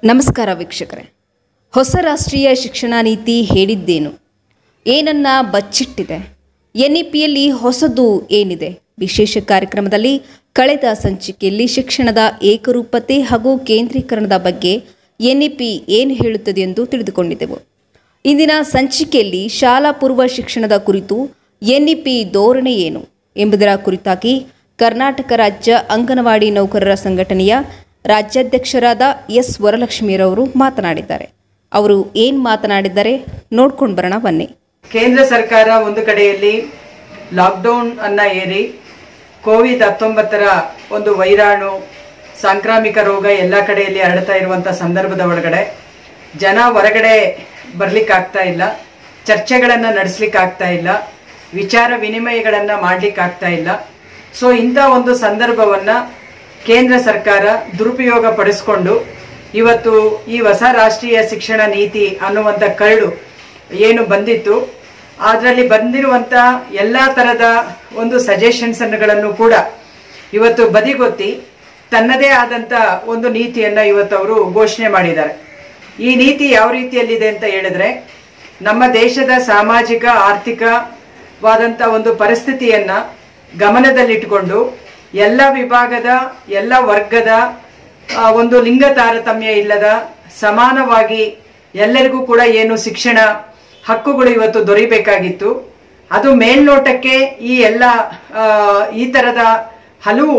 ನಮಸ್ಕಾರ ವೀಕ್ಷಕರೇ. ಹೊಸ ರಾಷ್ಟ್ರೀಯ ಶಿಕ್ಷಣ ನೀತಿ ಹೇಳಿದ್ದೇನು, ಏನನ್ನ ಬಚ್ಚಿಟ್ಟಿದೆ, ಎನ್ಇಪಿಯಲ್ಲಿ ಹೊಸದು ಏನಿದೆ? ವಿಶೇಷ ಕಾರ್ಯಕ್ರಮದಲ್ಲಿ ಕಳೆದ ಸಂಚಿಕೆಯಲ್ಲಿ ಶಿಕ್ಷಣದ ಏಕರೂಪತೆ ಹಾಗೂ ಕೇಂದ್ರೀಕರಣದ ಬಗ್ಗೆ ಎನ್ಇಪಿ ಏನು ಹೇಳುತ್ತದೆ ಎಂದು ತಿಳಿದುಕೊಂಡಿದ್ದೆವು. ಇಂದಿನ ಸಂಚಿಕೆಯಲ್ಲಿ ಶಾಲಾ ಪೂರ್ವ ಶಿಕ್ಷಣದ ಕುರಿತು ಎನ್ಇಪಿ ಧೋರಣೆ ಏನು ಎಂಬುದರ ಕುರಿತಾಗಿ ಕರ್ನಾಟಕ ರಾಜ್ಯ ಅಂಗನವಾಡಿ ನೌಕರರ ಸಂಘಟನೆಯ ರಾಜ್ಯಾಧ್ಯಕ್ಷರಾದ ಎಸ್ ವರಲಕ್ಷ್ಮಿರವರು ಮಾತನಾಡಿದ್ದಾರೆ. ಅವರು ಏನು ಮಾತನಾಡಿದ್ದಾರೆ ನೋಡ್ಕೊಂಡು ಬರೋಣ ಬನ್ನಿ. ಕೇಂದ್ರ ಸರ್ಕಾರ ಒಂದು ಕಡೆಯಲ್ಲಿ ಲಾಕ್ಡೌನ್ ಅನ್ನ ಏರಿ ಕೋವಿಡ್-19 ಒಂದು ವೈರಾಣು ಸಾಂಕ್ರಾಮಿಕ ರೋಗ ಎಲ್ಲ ಕಡೆಯಲ್ಲಿ ಹರಡ್ತಾ ಇರುವಂತಹ ಸಂದರ್ಭದ ಒಳಗಡೆ ಜನ ಹೊರಗಡೆ ಬರ್ಲಿಕ್ಕಾಗ್ತಾ ಇಲ್ಲ, ಚರ್ಚೆಗಳನ್ನು ನಡೆಸಲಿಕ್ಕಾಗ್ತಾ ಇಲ್ಲ, ವಿಚಾರ ವಿನಿಮಯಗಳನ್ನ ಮಾಡ್ಲಿಕ್ಕಾಗ್ತಾ ಇಲ್ಲ. ಸೊ ಇಂಥ ಒಂದು ಸಂದರ್ಭವನ್ನ ಕೇಂದ್ರ ಸರ್ಕಾರ ದುರುಪಯೋಗ ಪಡಿಸ್ಕೊಂಡು ಇವತ್ತು ಈ ಹೊಸ ರಾಷ್ಟ್ರೀಯ ಶಿಕ್ಷಣ ನೀತಿ ಅನ್ನುವಂಥ ಕರಡು ಏನು ಬಂದಿತ್ತು, ಅದರಲ್ಲಿ ಬಂದಿರುವಂತ ಎಲ್ಲಾ ತರದ ಒಂದು ಸಜೆಷನ್ಸ್ಗಳನ್ನು ಕೂಡ ಇವತ್ತು ಬದಿಗೊತ್ತಿ ತನ್ನದೇ ಆದಂತ ಒಂದು ನೀತಿಯನ್ನ ಇವತ್ತು ಅವರು ಘೋಷಣೆ ಮಾಡಿದ್ದಾರೆ. ಈ ನೀತಿ ಯಾವ ರೀತಿಯಲ್ಲಿದೆ ಅಂತ ಹೇಳಿದ್ರೆ, ನಮ್ಮ ದೇಶದ ಸಾಮಾಜಿಕ ಆರ್ಥಿಕವಾದಂತ ಒಂದು ಪರಿಸ್ಥಿತಿಯನ್ನ ಗಮನದಲ್ಲಿಟ್ಟುಕೊಂಡು ಎಲ್ಲ ವಿಭಾಗದ ಎಲ್ಲ ವರ್ಗದ ಒಂದು ಲಿಂಗ ತಾರತಮ್ಯ ಇಲ್ಲದ ಸಮಾನವಾಗಿ ಎಲ್ಲರಿಗೂ ಕೂಡ ಏನು ಶಿಕ್ಷಣ ಹಕ್ಕುಗಳು ಇವತ್ತು ದೊರೆಯಬೇಕಾಗಿತ್ತು. ಅದು ಮೇಲ್ನೋಟಕ್ಕೆ ಈ ಎಲ್ಲ ಈ ತರದ ಹಲವು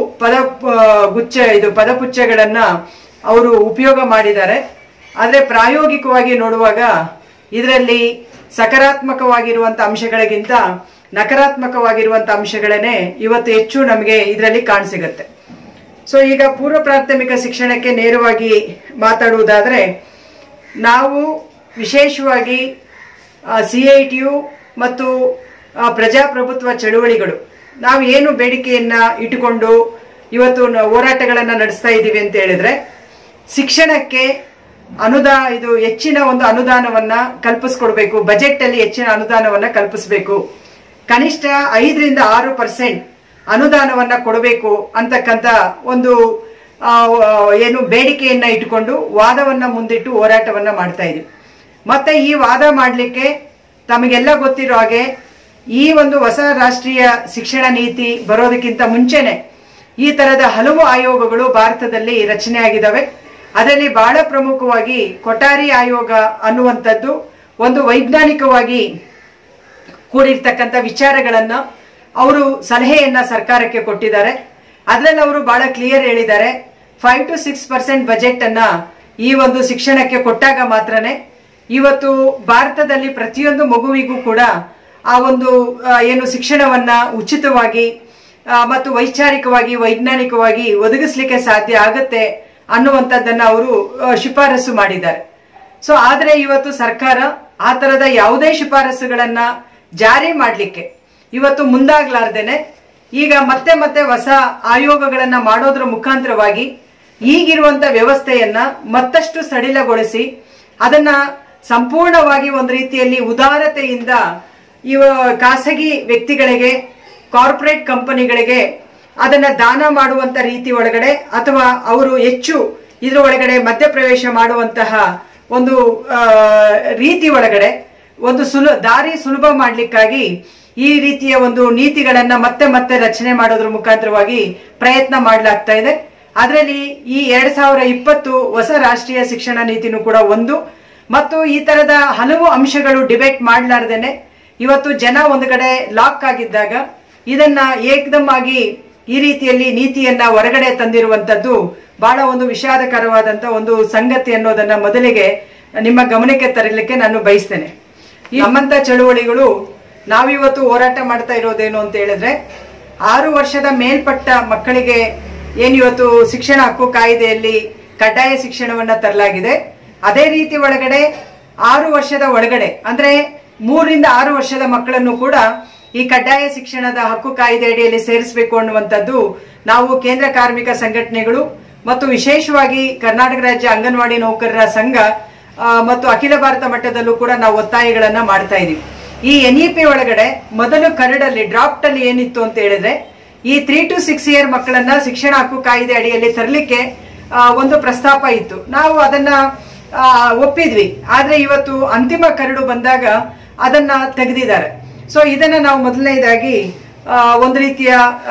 ಪದಪುಚ್ಚಗಳನ್ನ ಅವರು ಉಪಯೋಗ ಮಾಡಿದ್ದಾರೆ. ಆದ್ರೆ ಪ್ರಾಯೋಗಿಕವಾಗಿ ನೋಡುವಾಗ ಇದರಲ್ಲಿ ಸಕಾರಾತ್ಮಕವಾಗಿರುವಂತ ಅಂಶಗಳಿಗಿಂತ ನಕಾರಾತ್ಮಕವಾಗಿರುವಂತ ಅಂಶಗಳನ್ನೇ ಇವತ್ತು ಹೆಚ್ಚು ನಮಗೆ ಇದರಲ್ಲಿ ಕಾಣಸಿಗುತ್ತೆ. ಸೊ ಈಗ ಪೂರ್ವ ಪ್ರಾಥಮಿಕ ಶಿಕ್ಷಣಕ್ಕೆ ನೇರವಾಗಿ ಮಾತಾಡುವುದಾದ್ರೆ, ನಾವು ವಿಶೇಷವಾಗಿ CITU ಮತ್ತು ಪ್ರಜಾಪ್ರಭುತ್ವ ಚಳುವಳಿಗಳು ನಾವು ಏನು ಬೇಡಿಕೆಯನ್ನ ಇಟ್ಟುಕೊಂಡು ಇವತ್ತು ಹೋರಾಟಗಳನ್ನ ನಡೆಸ್ತಾ ಇದ್ದೀವಿ ಅಂತ ಹೇಳಿದ್ರೆ, ಶಿಕ್ಷಣಕ್ಕೆ ಇದು ಹೆಚ್ಚಿನ ಒಂದು ಅನುದಾನವನ್ನ ಕಲ್ಪಿಸ್ಕೊಡ್ಬೇಕು, ಬಜೆಟ್ ಅಲ್ಲಿ ಹೆಚ್ಚಿನ ಅನುದಾನವನ್ನ ಕಲ್ಪಿಸಬೇಕು, ಕನಿಷ್ಠ 5-6% ಅನುದಾನವನ್ನ ಕೊಡಬೇಕು ಅಂತಕ್ಕಂಥ ಒಂದು ಏನು ಬೇಡಿಕೆಯನ್ನ ಇಟ್ಟುಕೊಂಡು ವಾದವನ್ನ ಮುಂದಿಟ್ಟು ಹೋರಾಟವನ್ನ ಮಾಡ್ತಾ ಇದೀವಿ. ಮತ್ತೆ ಈ ವಾದ ಮಾಡಲಿಕ್ಕೆ ತಮಗೆಲ್ಲ ಗೊತ್ತಿರೋ ಹಾಗೆ ಈ ಒಂದು ಹೊಸ ರಾಷ್ಟ್ರೀಯ ಶಿಕ್ಷಣ ನೀತಿ ಬರೋದಕ್ಕಿಂತ ಮುಂಚೆನೆ ಈ ತರದ ಹಲವು ಆಯೋಗಗಳು ಭಾರತದಲ್ಲಿ ರಚನೆ ಆಗಿದ್ದಾವೆ. ಅದರಲ್ಲಿ ಬಹಳ ಪ್ರಮುಖವಾಗಿ ಕೊಠಾರಿ ಆಯೋಗ ಅನ್ನುವಂಥದ್ದು ಒಂದು ವೈಜ್ಞಾನಿಕವಾಗಿ ಕೂಡಿರ್ತಕ್ಕಂಥ ವಿಚಾರಗಳನ್ನ ಅವರು ಸಲಹೆಯನ್ನ ಸರ್ಕಾರಕ್ಕೆ ಕೊಟ್ಟಿದ್ದಾರೆ. ಅದರಲ್ಲಿ ಅವರು ಬಹಳ ಕ್ಲಿಯರ್ ಹೇಳಿದ್ದಾರೆ, 5-6% ಬಜೆಟ್ ಅನ್ನ ಈ ಒಂದು ಶಿಕ್ಷಣಕ್ಕೆ ಕೊಟ್ಟಾಗ ಮಾತ್ರನೇ ಇವತ್ತು ಭಾರತದಲ್ಲಿ ಪ್ರತಿಯೊಂದು ಮಗುವಿಗೂ ಕೂಡ ಆ ಒಂದು ಏನು ಶಿಕ್ಷಣವನ್ನ ಉಚಿತವಾಗಿ ಮತ್ತು ವೈಚಾರಿಕವಾಗಿ ವೈಜ್ಞಾನಿಕವಾಗಿ ಒದಗಿಸ್ಲಿಕ್ಕೆ ಸಾಧ್ಯ ಆಗತ್ತೆ ಅನ್ನುವಂಥದ್ದನ್ನ ಅವರು ಶಿಫಾರಸು ಮಾಡಿದ್ದಾರೆ. ಸೊ ಆದ್ರೆ ಇವತ್ತು ಸರ್ಕಾರ ಆ ತರದ ಯಾವುದೇ ಶಿಫಾರಸುಗಳನ್ನ ಜಾರಿ ಮಾಡ್ಲಿಕ್ಕೆ ಇವತ್ತು ಮುಂದಾಗ್ಲಾರ್ದೇನೆ ಈಗ ಮತ್ತೆ ಹೊಸ ಆಯೋಗಗಳನ್ನ ಮಾಡೋದ್ರ ಮುಖಾಂತರವಾಗಿ ಈಗಿರುವಂತ ವ್ಯವಸ್ಥೆಯನ್ನ ಮತ್ತಷ್ಟು ಸಡಿಲಗೊಳಿಸಿ ಅದನ್ನ ಸಂಪೂರ್ಣವಾಗಿ ಒಂದು ರೀತಿಯಲ್ಲಿ ಉದಾರತೆಯಿಂದ ಖಾಸಗಿ ವ್ಯಕ್ತಿಗಳಿಗೆ, ಕಾರ್ಪೊರೇಟ್ ಕಂಪನಿಗಳಿಗೆ ಅದನ್ನ ದಾನ ಮಾಡುವಂತ ರೀತಿ ಒಳಗಡೆ ಅಥವಾ ಅವರು ಹೆಚ್ಚು ಇದ್ರ ಒಳಗಡೆ ಮಧ್ಯಪ್ರವೇಶ ಮಾಡುವಂತಹ ಒಂದು ರೀತಿ ಒಳಗಡೆ ಒಂದು ದಾರಿ ಸುಲಭ ಮಾಡ್ಲಿಕ್ಕಾಗಿ ಈ ರೀತಿಯ ಒಂದು ನೀತಿಗಳನ್ನ ಮತ್ತೆ ರಚನೆ ಮಾಡೋದ್ರ ಮುಖಾಂತರವಾಗಿ ಪ್ರಯತ್ನ ಮಾಡಲಾಗ್ತಾ ಇದೆ. ಅದರಲ್ಲಿ ಈ 2020 ಹೊಸ ರಾಷ್ಟ್ರೀಯ ಶಿಕ್ಷಣ ನೀತಿನೂ ಕೂಡ ಒಂದು. ಮತ್ತು ಈ ತರದ ಹಲವು ಅಂಶಗಳು ಡಿಬೇಟ್ ಮಾಡ್ಲಾರ್ದೇನೆ ಇವತ್ತು ಜನ ಒಂದು ಕಡೆ ಲಾಕ್ ಆಗಿದ್ದಾಗ ಇದನ್ನ ಏಕದಮ್ ಆಗಿ ಈ ರೀತಿಯಲ್ಲಿ ನೀತಿಯನ್ನ ಹೊರಗಡೆ ತಂದಿರುವಂತದ್ದು ಬಹಳ ಒಂದು ವಿಷಾದಕರವಾದಂತ ಒಂದು ಸಂಗತಿ ಅನ್ನೋದನ್ನ ಮೊದಲಿಗೆ ನಿಮ್ಮ ಗಮನಕ್ಕೆ ತರಲಿಕ್ಕೆ ನಾನು ಬಯಸ್ತೇನೆ. ನಮ್ಮಂತ ಚಳುವಳಿಗಳು ನಾವಿವತ್ತು ಹೋರಾಟ ಮಾಡ್ತಾ ಇರೋದೇನು ಅಂತ ಹೇಳಿದ್ರೆ, 6 ವರ್ಷದ ಮೇಲ್ಪಟ್ಟ ಮಕ್ಕಳಿಗೆ ಏನಿವತ್ತು ಶಿಕ್ಷಣ ಹಕ್ಕು ಕಾಯ್ದೆಯಲ್ಲಿ ಕಡ್ಡಾಯ ಶಿಕ್ಷಣವನ್ನ ತರಲಾಗಿದೆ. ಅದೇ ರೀತಿ ಒಳಗಡೆ 6 ವರ್ಷದ ಒಳಗಡೆ ಅಂದ್ರೆ 3-6 ವರ್ಷದ ಮಕ್ಕಳನ್ನು ಕೂಡ ಈ ಕಡ್ಡಾಯ ಶಿಕ್ಷಣದ ಹಕ್ಕು ಕಾಯ್ದೆ ಅಡಿಯಲ್ಲಿ ಸೇರಿಸಬೇಕು ಅನ್ನುವಂಥದ್ದು ನಾವು ಕೇಂದ್ರ ಕಾರ್ಮಿಕ ಸಂಘಟನೆಗಳು ಮತ್ತು ವಿಶೇಷವಾಗಿ ಕರ್ನಾಟಕ ರಾಜ್ಯ ಅಂಗನವಾಡಿ ನೌಕರರ ಸಂಘ ಮತ್ತು ಅಖಿಲ ಭಾರತ ಮಟ್ಟದಲ್ಲೂ ಕೂಡ ನಾವು ಒತ್ತಾಯಗಳನ್ನ ಮಾಡ್ತಾ ಇದೀವಿ. ಈ NEP ಒಳಗಡೆ ಮೊದಲು ಕರಡಲ್ಲಿ ಡ್ರಾಫ್ಟ್ ಅಲ್ಲಿ ಏನಿತ್ತು ಅಂತ ಹೇಳಿದ್ರೆ, ಈ 3 to 6 year ಮಕ್ಕಳನ್ನ ಶಿಕ್ಷಣ ಹಕ್ಕು ಕಾಯ್ದೆ ಅಡಿಯಲ್ಲಿ ತರಲಿಕ್ಕೆ ಒಂದು ಪ್ರಸ್ತಾಪ ಇತ್ತು. ನಾವು ಅದನ್ನ ಒಪ್ಪಿದ್ವಿ. ಆದ್ರೆ ಇವತ್ತು ಅಂತಿಮ ಕರಡು ಬಂದಾಗ ಅದನ್ನ ತೆಗೆದಿದ್ದಾರೆ. ಸೊ ಇದನ್ನ ನಾವು ಮೊದಲನೇದಾಗಿ ಒಂದು ರೀತಿಯ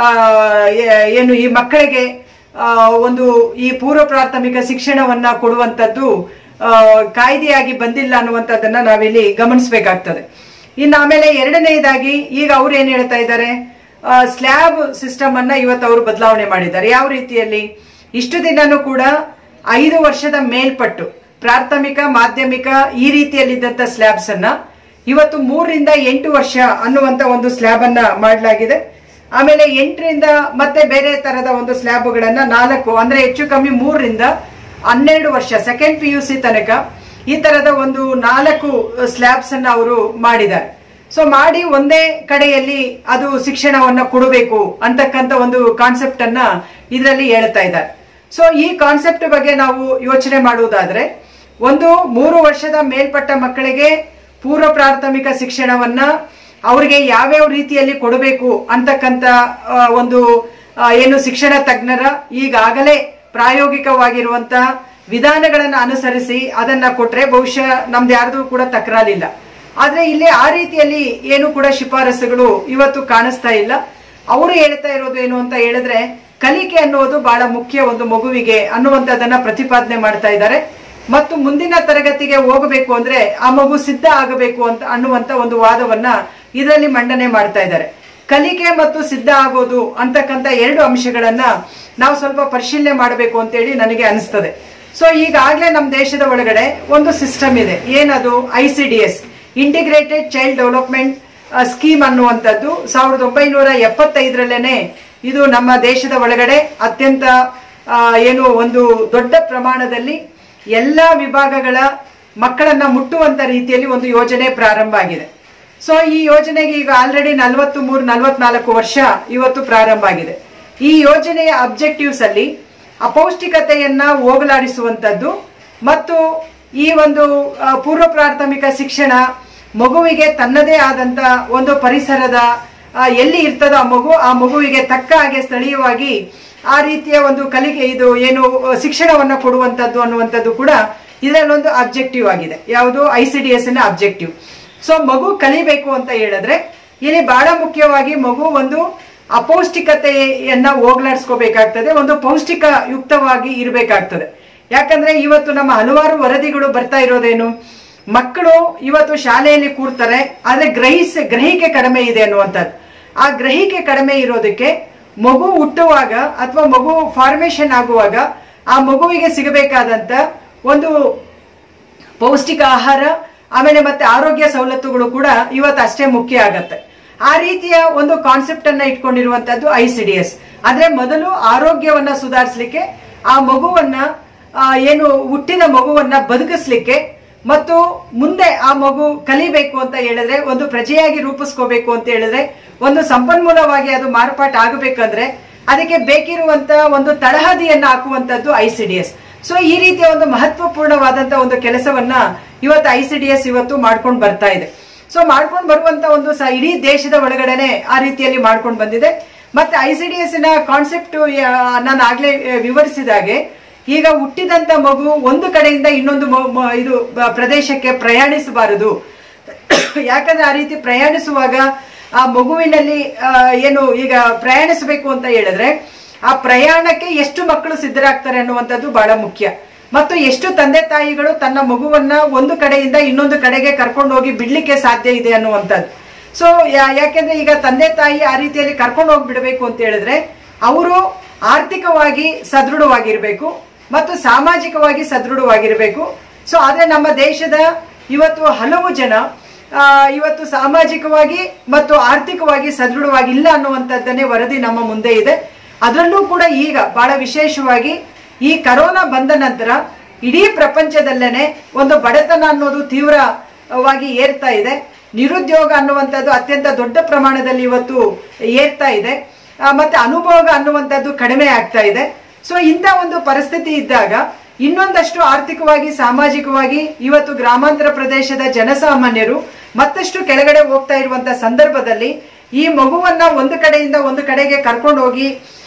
ಏನು ಈ ಮಕ್ಕಳಿಗೆ ಒಂದು ಈ ಪೂರ್ವ ಪ್ರಾಥಮಿಕ ಶಿಕ್ಷಣವನ್ನ ಕೊಡುವಂತದ್ದು ಕಾಯ್ದೆಯಾಗಿ ಬಂದಿಲ್ಲ ಅನ್ನುವಂಥದ್ದನ್ನ ನಾವಿಲ್ಲಿ ಗಮನಿಸಬೇಕಾಗ್ತದೆ. ಇನ್ನು ಆಮೇಲೆ ಎರಡನೇದಾಗಿ ಈಗ ಅವ್ರು ಏನ್ ಹೇಳ್ತಾ ಇದ್ದಾರೆ, ಸ್ಲ್ಯಾಬ್ ಸಿಸ್ಟಮ್ ಅನ್ನ ಇವತ್ತು ಅವರು ಬದಲಾವಣೆ ಮಾಡಿದ್ದಾರೆ. ಯಾವ ರೀತಿಯಲ್ಲಿ? ಇಷ್ಟು ದಿನನೂ ಕೂಡ 5 ವರ್ಷದ ಮೇಲ್ಪಟ್ಟು ಪ್ರಾಥಮಿಕ ಮಾಧ್ಯಮಿಕ ಈ ರೀತಿಯಲ್ಲಿದ್ದಂತ ಸ್ಲ್ಯಾಬ್ಸ್ ಅನ್ನ ಇವತ್ತು 3 ರಿಂದ 8 ವರ್ಷ ಅನ್ನುವಂತ ಒಂದು ಸ್ಲ್ಯಾಬ್ ಅನ್ನ ಮಾಡಲಾಗಿದೆ. ಆಮೇಲೆ 8 ರಿಂದ ಮತ್ತೆ ಬೇರೆ ತರದ ಒಂದು ಸ್ಲ್ಯಾಬ್ಗಳನ್ನ 4 ಅಂದ್ರೆ ಹೆಚ್ಚು ಕಮ್ಮಿ 3 ರಿಂದ 12 ವರ್ಷ ಸೆಕೆಂಡ್ PUC ತನಕ ಈ ತರದ ಒಂದು 4 ಸ್ಲ್ಯಾಬ್ಸ್ ಅನ್ನ ಅವರು ಮಾಡಿದ್ದಾರೆ. ಸೊ ಮಾಡಿ ಒಂದೇ ಕಡೆಯಲ್ಲಿ ಅದು ಶಿಕ್ಷಣವನ್ನ ಕೊಡಬೇಕು ಅಂತಕ್ಕಂತ ಒಂದು ಕಾನ್ಸೆಪ್ಟ್ ಅನ್ನ ಇದರಲ್ಲಿ ಹೇಳ್ತಾ ಇದ್ದಾರೆ. ಸೊ ಈ ಕಾನ್ಸೆಪ್ಟ್ ಬಗ್ಗೆ ನಾವು ಯೋಚನೆ ಮಾಡುವುದಾದ್ರೆ, ಒಂದು 3 ವರ್ಷದ ಮೇಲ್ಪಟ್ಟ ಮಕ್ಕಳಿಗೆ ಪೂರ್ವ ಪ್ರಾಥಮಿಕ ಶಿಕ್ಷಣವನ್ನ ಅವರಿಗೆ ಯಾವ್ಯಾವ ರೀತಿಯಲ್ಲಿ ಕೊಡಬೇಕು ಅಂತಕ್ಕಂತ ಒಂದು ಏನು ಶಿಕ್ಷಣ ತಜ್ಞರ ಈಗಾಗಲೇ ಪ್ರಾಯೋಗಿಕವಾಗಿರುವಂತ ವಿಧಾನಗಳನ್ನ ಅನುಸರಿಸಿ ಅದನ್ನ ಕೊಟ್ರೆ ಬಹುಶಃ ನಮ್ದು ಯಾರ್ದು ಕೂಡ ತಕರಾರಿಲ್ಲ. ಆದ್ರೆ ಇಲ್ಲಿ ಆ ರೀತಿಯಲ್ಲಿ ಏನು ಕೂಡ ಶಿಫಾರಸುಗಳು ಇವತ್ತು ಕಾಣಿಸ್ತಾ ಇಲ್ಲ. ಅವರು ಹೇಳ್ತಾ ಇರೋದು ಏನು ಅಂತ ಹೇಳಿದ್ರೆ, ಕಲಿಕೆ ಅನ್ನೋದು ಬಹಳ ಮುಖ್ಯ ಒಂದು ಮಗುವಿಗೆ ಅನ್ನುವಂಥದ್ದನ್ನ ಪ್ರತಿಪಾದನೆ ಮಾಡ್ತಾ ಇದ್ದಾರೆ. ಮತ್ತು ಮುಂದಿನ ತರಗತಿಗೆ ಹೋಗಬೇಕು ಅಂದ್ರೆ ಆ ಮಗು ಸಿದ್ಧ ಆಗಬೇಕು ಅಂತ ಅನ್ನುವಂತ ಒಂದು ವಾದವನ್ನ ಇದರಲ್ಲಿ ಮಂಡನೆ ಮಾಡ್ತಾ ಇದ್ದಾರೆ. ಕಲಿಕೆ ಮತ್ತು ಸಿದ್ಧ ಆಗೋದು ಅಂತಕ್ಕಂಥ 2 ಅಂಶಗಳನ್ನ ನಾವು ಸ್ವಲ್ಪ ಪರಿಶೀಲನೆ ಮಾಡಬೇಕು ಅಂತೇಳಿ ನನಗೆ ಅನಿಸ್ತದೆ. ಸೊ ಈಗಾಗಲೇ ನಮ್ಮ ದೇಶದ ಒಳಗಡೆ ಒಂದು ಸಿಸ್ಟಮ್ ಇದೆ. ಏನದು? ICDS, integrated child development scheme ಅನ್ನುವಂಥದ್ದು 1975ರಲ್ಲೇನೆ ಇದು ನಮ್ಮ ದೇಶದ ಒಳಗಡೆ ಅತ್ಯಂತ ಏನು ಒಂದು ದೊಡ್ಡ ಪ್ರಮಾಣದಲ್ಲಿ ಎಲ್ಲಾ ವಿಭಾಗಗಳ ಮಕ್ಕಳನ್ನ ಮುಟ್ಟುವಂತ ರೀತಿಯಲ್ಲಿ ಒಂದು ಯೋಜನೆ ಪ್ರಾರಂಭ ಆಗಿದೆ. ಸೊ ಈ ಯೋಜನೆಗೆ ಈಗ ಆಲ್ರೆಡಿ 43-44 ವರ್ಷ ಇವತ್ತು ಪ್ರಾರಂಭ ಆಗಿದೆ. ಈ ಯೋಜನೆಯ ಅಬ್ಜೆಕ್ಟಿವ್ಸ್ ಅಲ್ಲಿ ಅಪೌಷ್ಟಿಕತೆಯನ್ನ ಹೋಗಲಾಡಿಸುವಂತದ್ದು ಮತ್ತು ಈ ಒಂದು ಪೂರ್ವ ಪ್ರಾಥಮಿಕ ಶಿಕ್ಷಣ ಮಗುವಿಗೆ ತನ್ನದೇ ಆದಂತ ಒಂದು ಪರಿಸರದ ಎಲ್ಲಿ ಇರ್ತದೋ ಆ ಮಗುವಿಗೆ ತಕ್ಕ ಹಾಗೆ ಸ್ಥಳೀಯವಾಗಿ ಆ ರೀತಿಯ ಒಂದು ಕಲಿಕೆ ಇದು ಏನು ಶಿಕ್ಷಣವನ್ನ ಕೊಡುವಂತದ್ದು ಅನ್ನುವಂಥದ್ದು ಕೂಡ ಇದರಲ್ಲೊಂದು ಅಬ್ಜೆಕ್ಟಿವ್ ಆಗಿದೆ. ಯಾವುದು? ICDS ನ ಅಬ್ಜೆಕ್ಟಿವ್. ಸೊ ಮಗು ಕಲಿಬೇಕು ಅಂತ ಹೇಳಿದ್ರೆ ಇಲ್ಲಿ ಬಹಳ ಮುಖ್ಯವಾಗಿ ಮಗು ಒಂದು ಅಪೌಷ್ಟಿಕತೆಯನ್ನ ಹೋಗ್ಲಾಡಿಸ್ಕೋಬೇಕಾಗ್ತದೆ, ಒಂದು ಪೌಷ್ಟಿಕ ಯುಕ್ತವಾಗಿ ಇರಬೇಕಾಗ್ತದೆ. ಯಾಕಂದ್ರೆ ಇವತ್ತು ನಮ್ಮ ಹಲವಾರು ವರದಿಗಳು ಬರ್ತಾ ಇರೋದೇನು, ಮಕ್ಕಳು ಇವತ್ತು ಶಾಲೆಯಲ್ಲಿ ಕೂರ್ತಾರೆ, ಆದ್ರೆ ಗ್ರಹಿಕೆ ಕಡಿಮೆ ಇದೆ ಅನ್ನುವಂಥದ್ದು. ಆ ಗ್ರಹಿಕೆ ಕಡಿಮೆ ಇರೋದಕ್ಕೆ ಮಗು ಹುಟ್ಟುವಾಗ ಅಥವಾ ಮಗು ಫಾರ್ಮೇಶನ್ ಆಗುವಾಗ ಆ ಮಗುವಿಗೆ ಸಿಗಬೇಕಾದಂತ ಒಂದು ಪೌಷ್ಟಿಕ ಆಹಾರ ಆಮೇಲೆ ಮತ್ತೆ ಆರೋಗ್ಯ ಸವಲತ್ತುಗಳು ಕೂಡ ಇವತ್ತು ಅಷ್ಟೇ ಮುಖ್ಯ ಆಗತ್ತೆ. ಆ ರೀತಿಯ ಒಂದು ಕಾನ್ಸೆಪ್ಟ್ ಅನ್ನ ಇಟ್ಕೊಂಡಿರುವಂತದ್ದು ICDS. ಆದ್ರೆ ಮೊದಲು ಆರೋಗ್ಯವನ್ನ ಸುಧಾರಿಸಲಿಕ್ಕೆ, ಆ ಮಗುವನ್ನ ಏನು ಹುಟ್ಟಿದ ಮಗುವನ್ನ ಬದುಕಿಸ್ಲಿಕ್ಕೆ ಮತ್ತು ಮುಂದೆ ಆ ಮಗು ಕಲಿಬೇಕು ಅಂತ ಹೇಳಿದ್ರೆ, ಒಂದು ಪ್ರಜೆಯಾಗಿ ರೂಪಿಸ್ಕೋಬೇಕು ಅಂತ ಹೇಳಿದ್ರೆ, ಒಂದು ಸಂಪನ್ಮೂಲವಾಗಿ ಅದು ಮಾರ್ಪಾಟ ಆಗಬೇಕಂದ್ರೆ ಅದಕ್ಕೆ ಬೇಕಿರುವಂತ ಒಂದು ತಳಹದಿಯನ್ನ ಹಾಕುವಂತದ್ದು ICDS. ಸೊ ಈ ರೀತಿಯ ಒಂದು ಮಹತ್ವಪೂರ್ಣವಾದಂತ ಒಂದು ಕೆಲಸವನ್ನ ಇವತ್ತು ICDS ಇವತ್ತು ಮಾಡ್ಕೊಂಡು ಬರ್ತಾ ಇದೆ. ಸೊ ಮಾಡ್ಕೊಂಡು ಬರುವಂತ ಒಂದು ಇಡೀ ದೇಶದ ಒಳಗಡೆನೆ ಆ ರೀತಿಯಲ್ಲಿ ಮಾಡ್ಕೊಂಡು ಬಂದಿದೆ. ಮತ್ತೆ ICDS ನ ಕಾನ್ಸೆಪ್ಟ್ ನಾನು ಆಗ್ಲೇ ವಿವರಿಸಿದಾಗೆ, ಈಗ ಹುಟ್ಟಿದಂತ ಮಗು ಒಂದು ಕಡೆಯಿಂದ ಇನ್ನೊಂದು ಇದು ಪ್ರದೇಶಕ್ಕೆ ಪ್ರಯಾಣಿಸಬಾರದು. ಯಾಕಂದ್ರೆ ಆ ರೀತಿ ಪ್ರಯಾಣಿಸುವಾಗ ಆ ಮಗುವಿನಲ್ಲಿ ಏನು ಈಗ ಪ್ರಯಾಣಿಸಬೇಕು ಅಂತ ಹೇಳಿದ್ರೆ ಆ ಪ್ರಯಾಣಕ್ಕೆ ಎಷ್ಟು ಮಕ್ಕಳು ಸಿದ್ಧರಾಗ್ತಾರೆ ಅನ್ನುವಂಥದ್ದು ಬಹಳ ಮುಖ್ಯ. ಮತ್ತು ಎಷ್ಟು ತಂದೆ ತಾಯಿಗಳು ತನ್ನ ಮಗುವನ್ನ ಒಂದು ಕಡೆಯಿಂದ ಇನ್ನೊಂದು ಕಡೆಗೆ ಕರ್ಕೊಂಡು ಹೋಗಿ ಬಿಡ್ಲಿಕ್ಕೆ ಸಾಧ್ಯ ಇದೆ ಅನ್ನುವಂಥದ್ದು. ಸೊ ಯಾಕೆಂದ್ರೆ ಈಗ ತಂದೆ ತಾಯಿ ಆ ರೀತಿಯಲ್ಲಿ ಕರ್ಕೊಂಡು ಹೋಗಿ ಬಿಡಬೇಕು ಅಂತ ಹೇಳಿದ್ರೆ ಅವರು ಆರ್ಥಿಕವಾಗಿ ಸದೃಢವಾಗಿರ್ಬೇಕು ಮತ್ತು ಸಾಮಾಜಿಕವಾಗಿ ಸದೃಢವಾಗಿರ್ಬೇಕು. ಸೊ ಆದ್ರೆ ನಮ್ಮ ದೇಶದ ಇವತ್ತು ಹಲವು ಜನ ಇವತ್ತು ಸಾಮಾಜಿಕವಾಗಿ ಮತ್ತು ಆರ್ಥಿಕವಾಗಿ ಸದೃಢವಾಗಿಲ್ಲ ಅನ್ನುವಂಥದ್ದನ್ನೇ ವರದಿ ನಮ್ಮ ಮುಂದೆ ಇದೆ. ಅದರಲ್ಲೂ ಕೂಡ ಈಗ ಬಹಳ ವಿಶೇಷವಾಗಿ ಈ ಕರೋನಾ ಬಂದ ನಂತರ ಇಡೀ ಪ್ರಪಂಚದಲ್ಲೇನೆ ಒಂದು ಬಡತನ ಅನ್ನೋದು ತೀವ್ರವಾಗಿ ಏರ್ತಾ ಇದೆ. ನಿರುದ್ಯೋಗ ಅನ್ನುವಂಥದ್ದು ಅತ್ಯಂತ ದೊಡ್ಡ ಪ್ರಮಾಣದಲ್ಲಿ ಇವತ್ತು ಏರ್ತಾ ಇದೆ. ಮತ್ತೆ ಅನುಭೋಗ ಅನ್ನುವಂಥದ್ದು ಕಡಿಮೆ ಆಗ್ತಾ ಇದೆ. ಸೊ ಇಂಥ ಒಂದು ಪರಿಸ್ಥಿತಿ ಇದ್ದಾಗ ಇನ್ನೊಂದಷ್ಟು ಆರ್ಥಿಕವಾಗಿ ಸಾಮಾಜಿಕವಾಗಿ ಇವತ್ತು ಗ್ರಾಮಾಂತರ ಪ್ರದೇಶದ ಜನಸಾಮಾನ್ಯರು ಮತ್ತಷ್ಟು ಕೆಳಗಡೆ ಹೋಗ್ತಾ ಇರುವಂತ ಸಂದರ್ಭದಲ್ಲಿ ಈ ಮಗುವನ್ನ ಒಂದು ಕಡೆಯಿಂದ ಒಂದು ಕಡೆಗೆ ಕರ್ಕೊಂಡು ಹೋಗಿ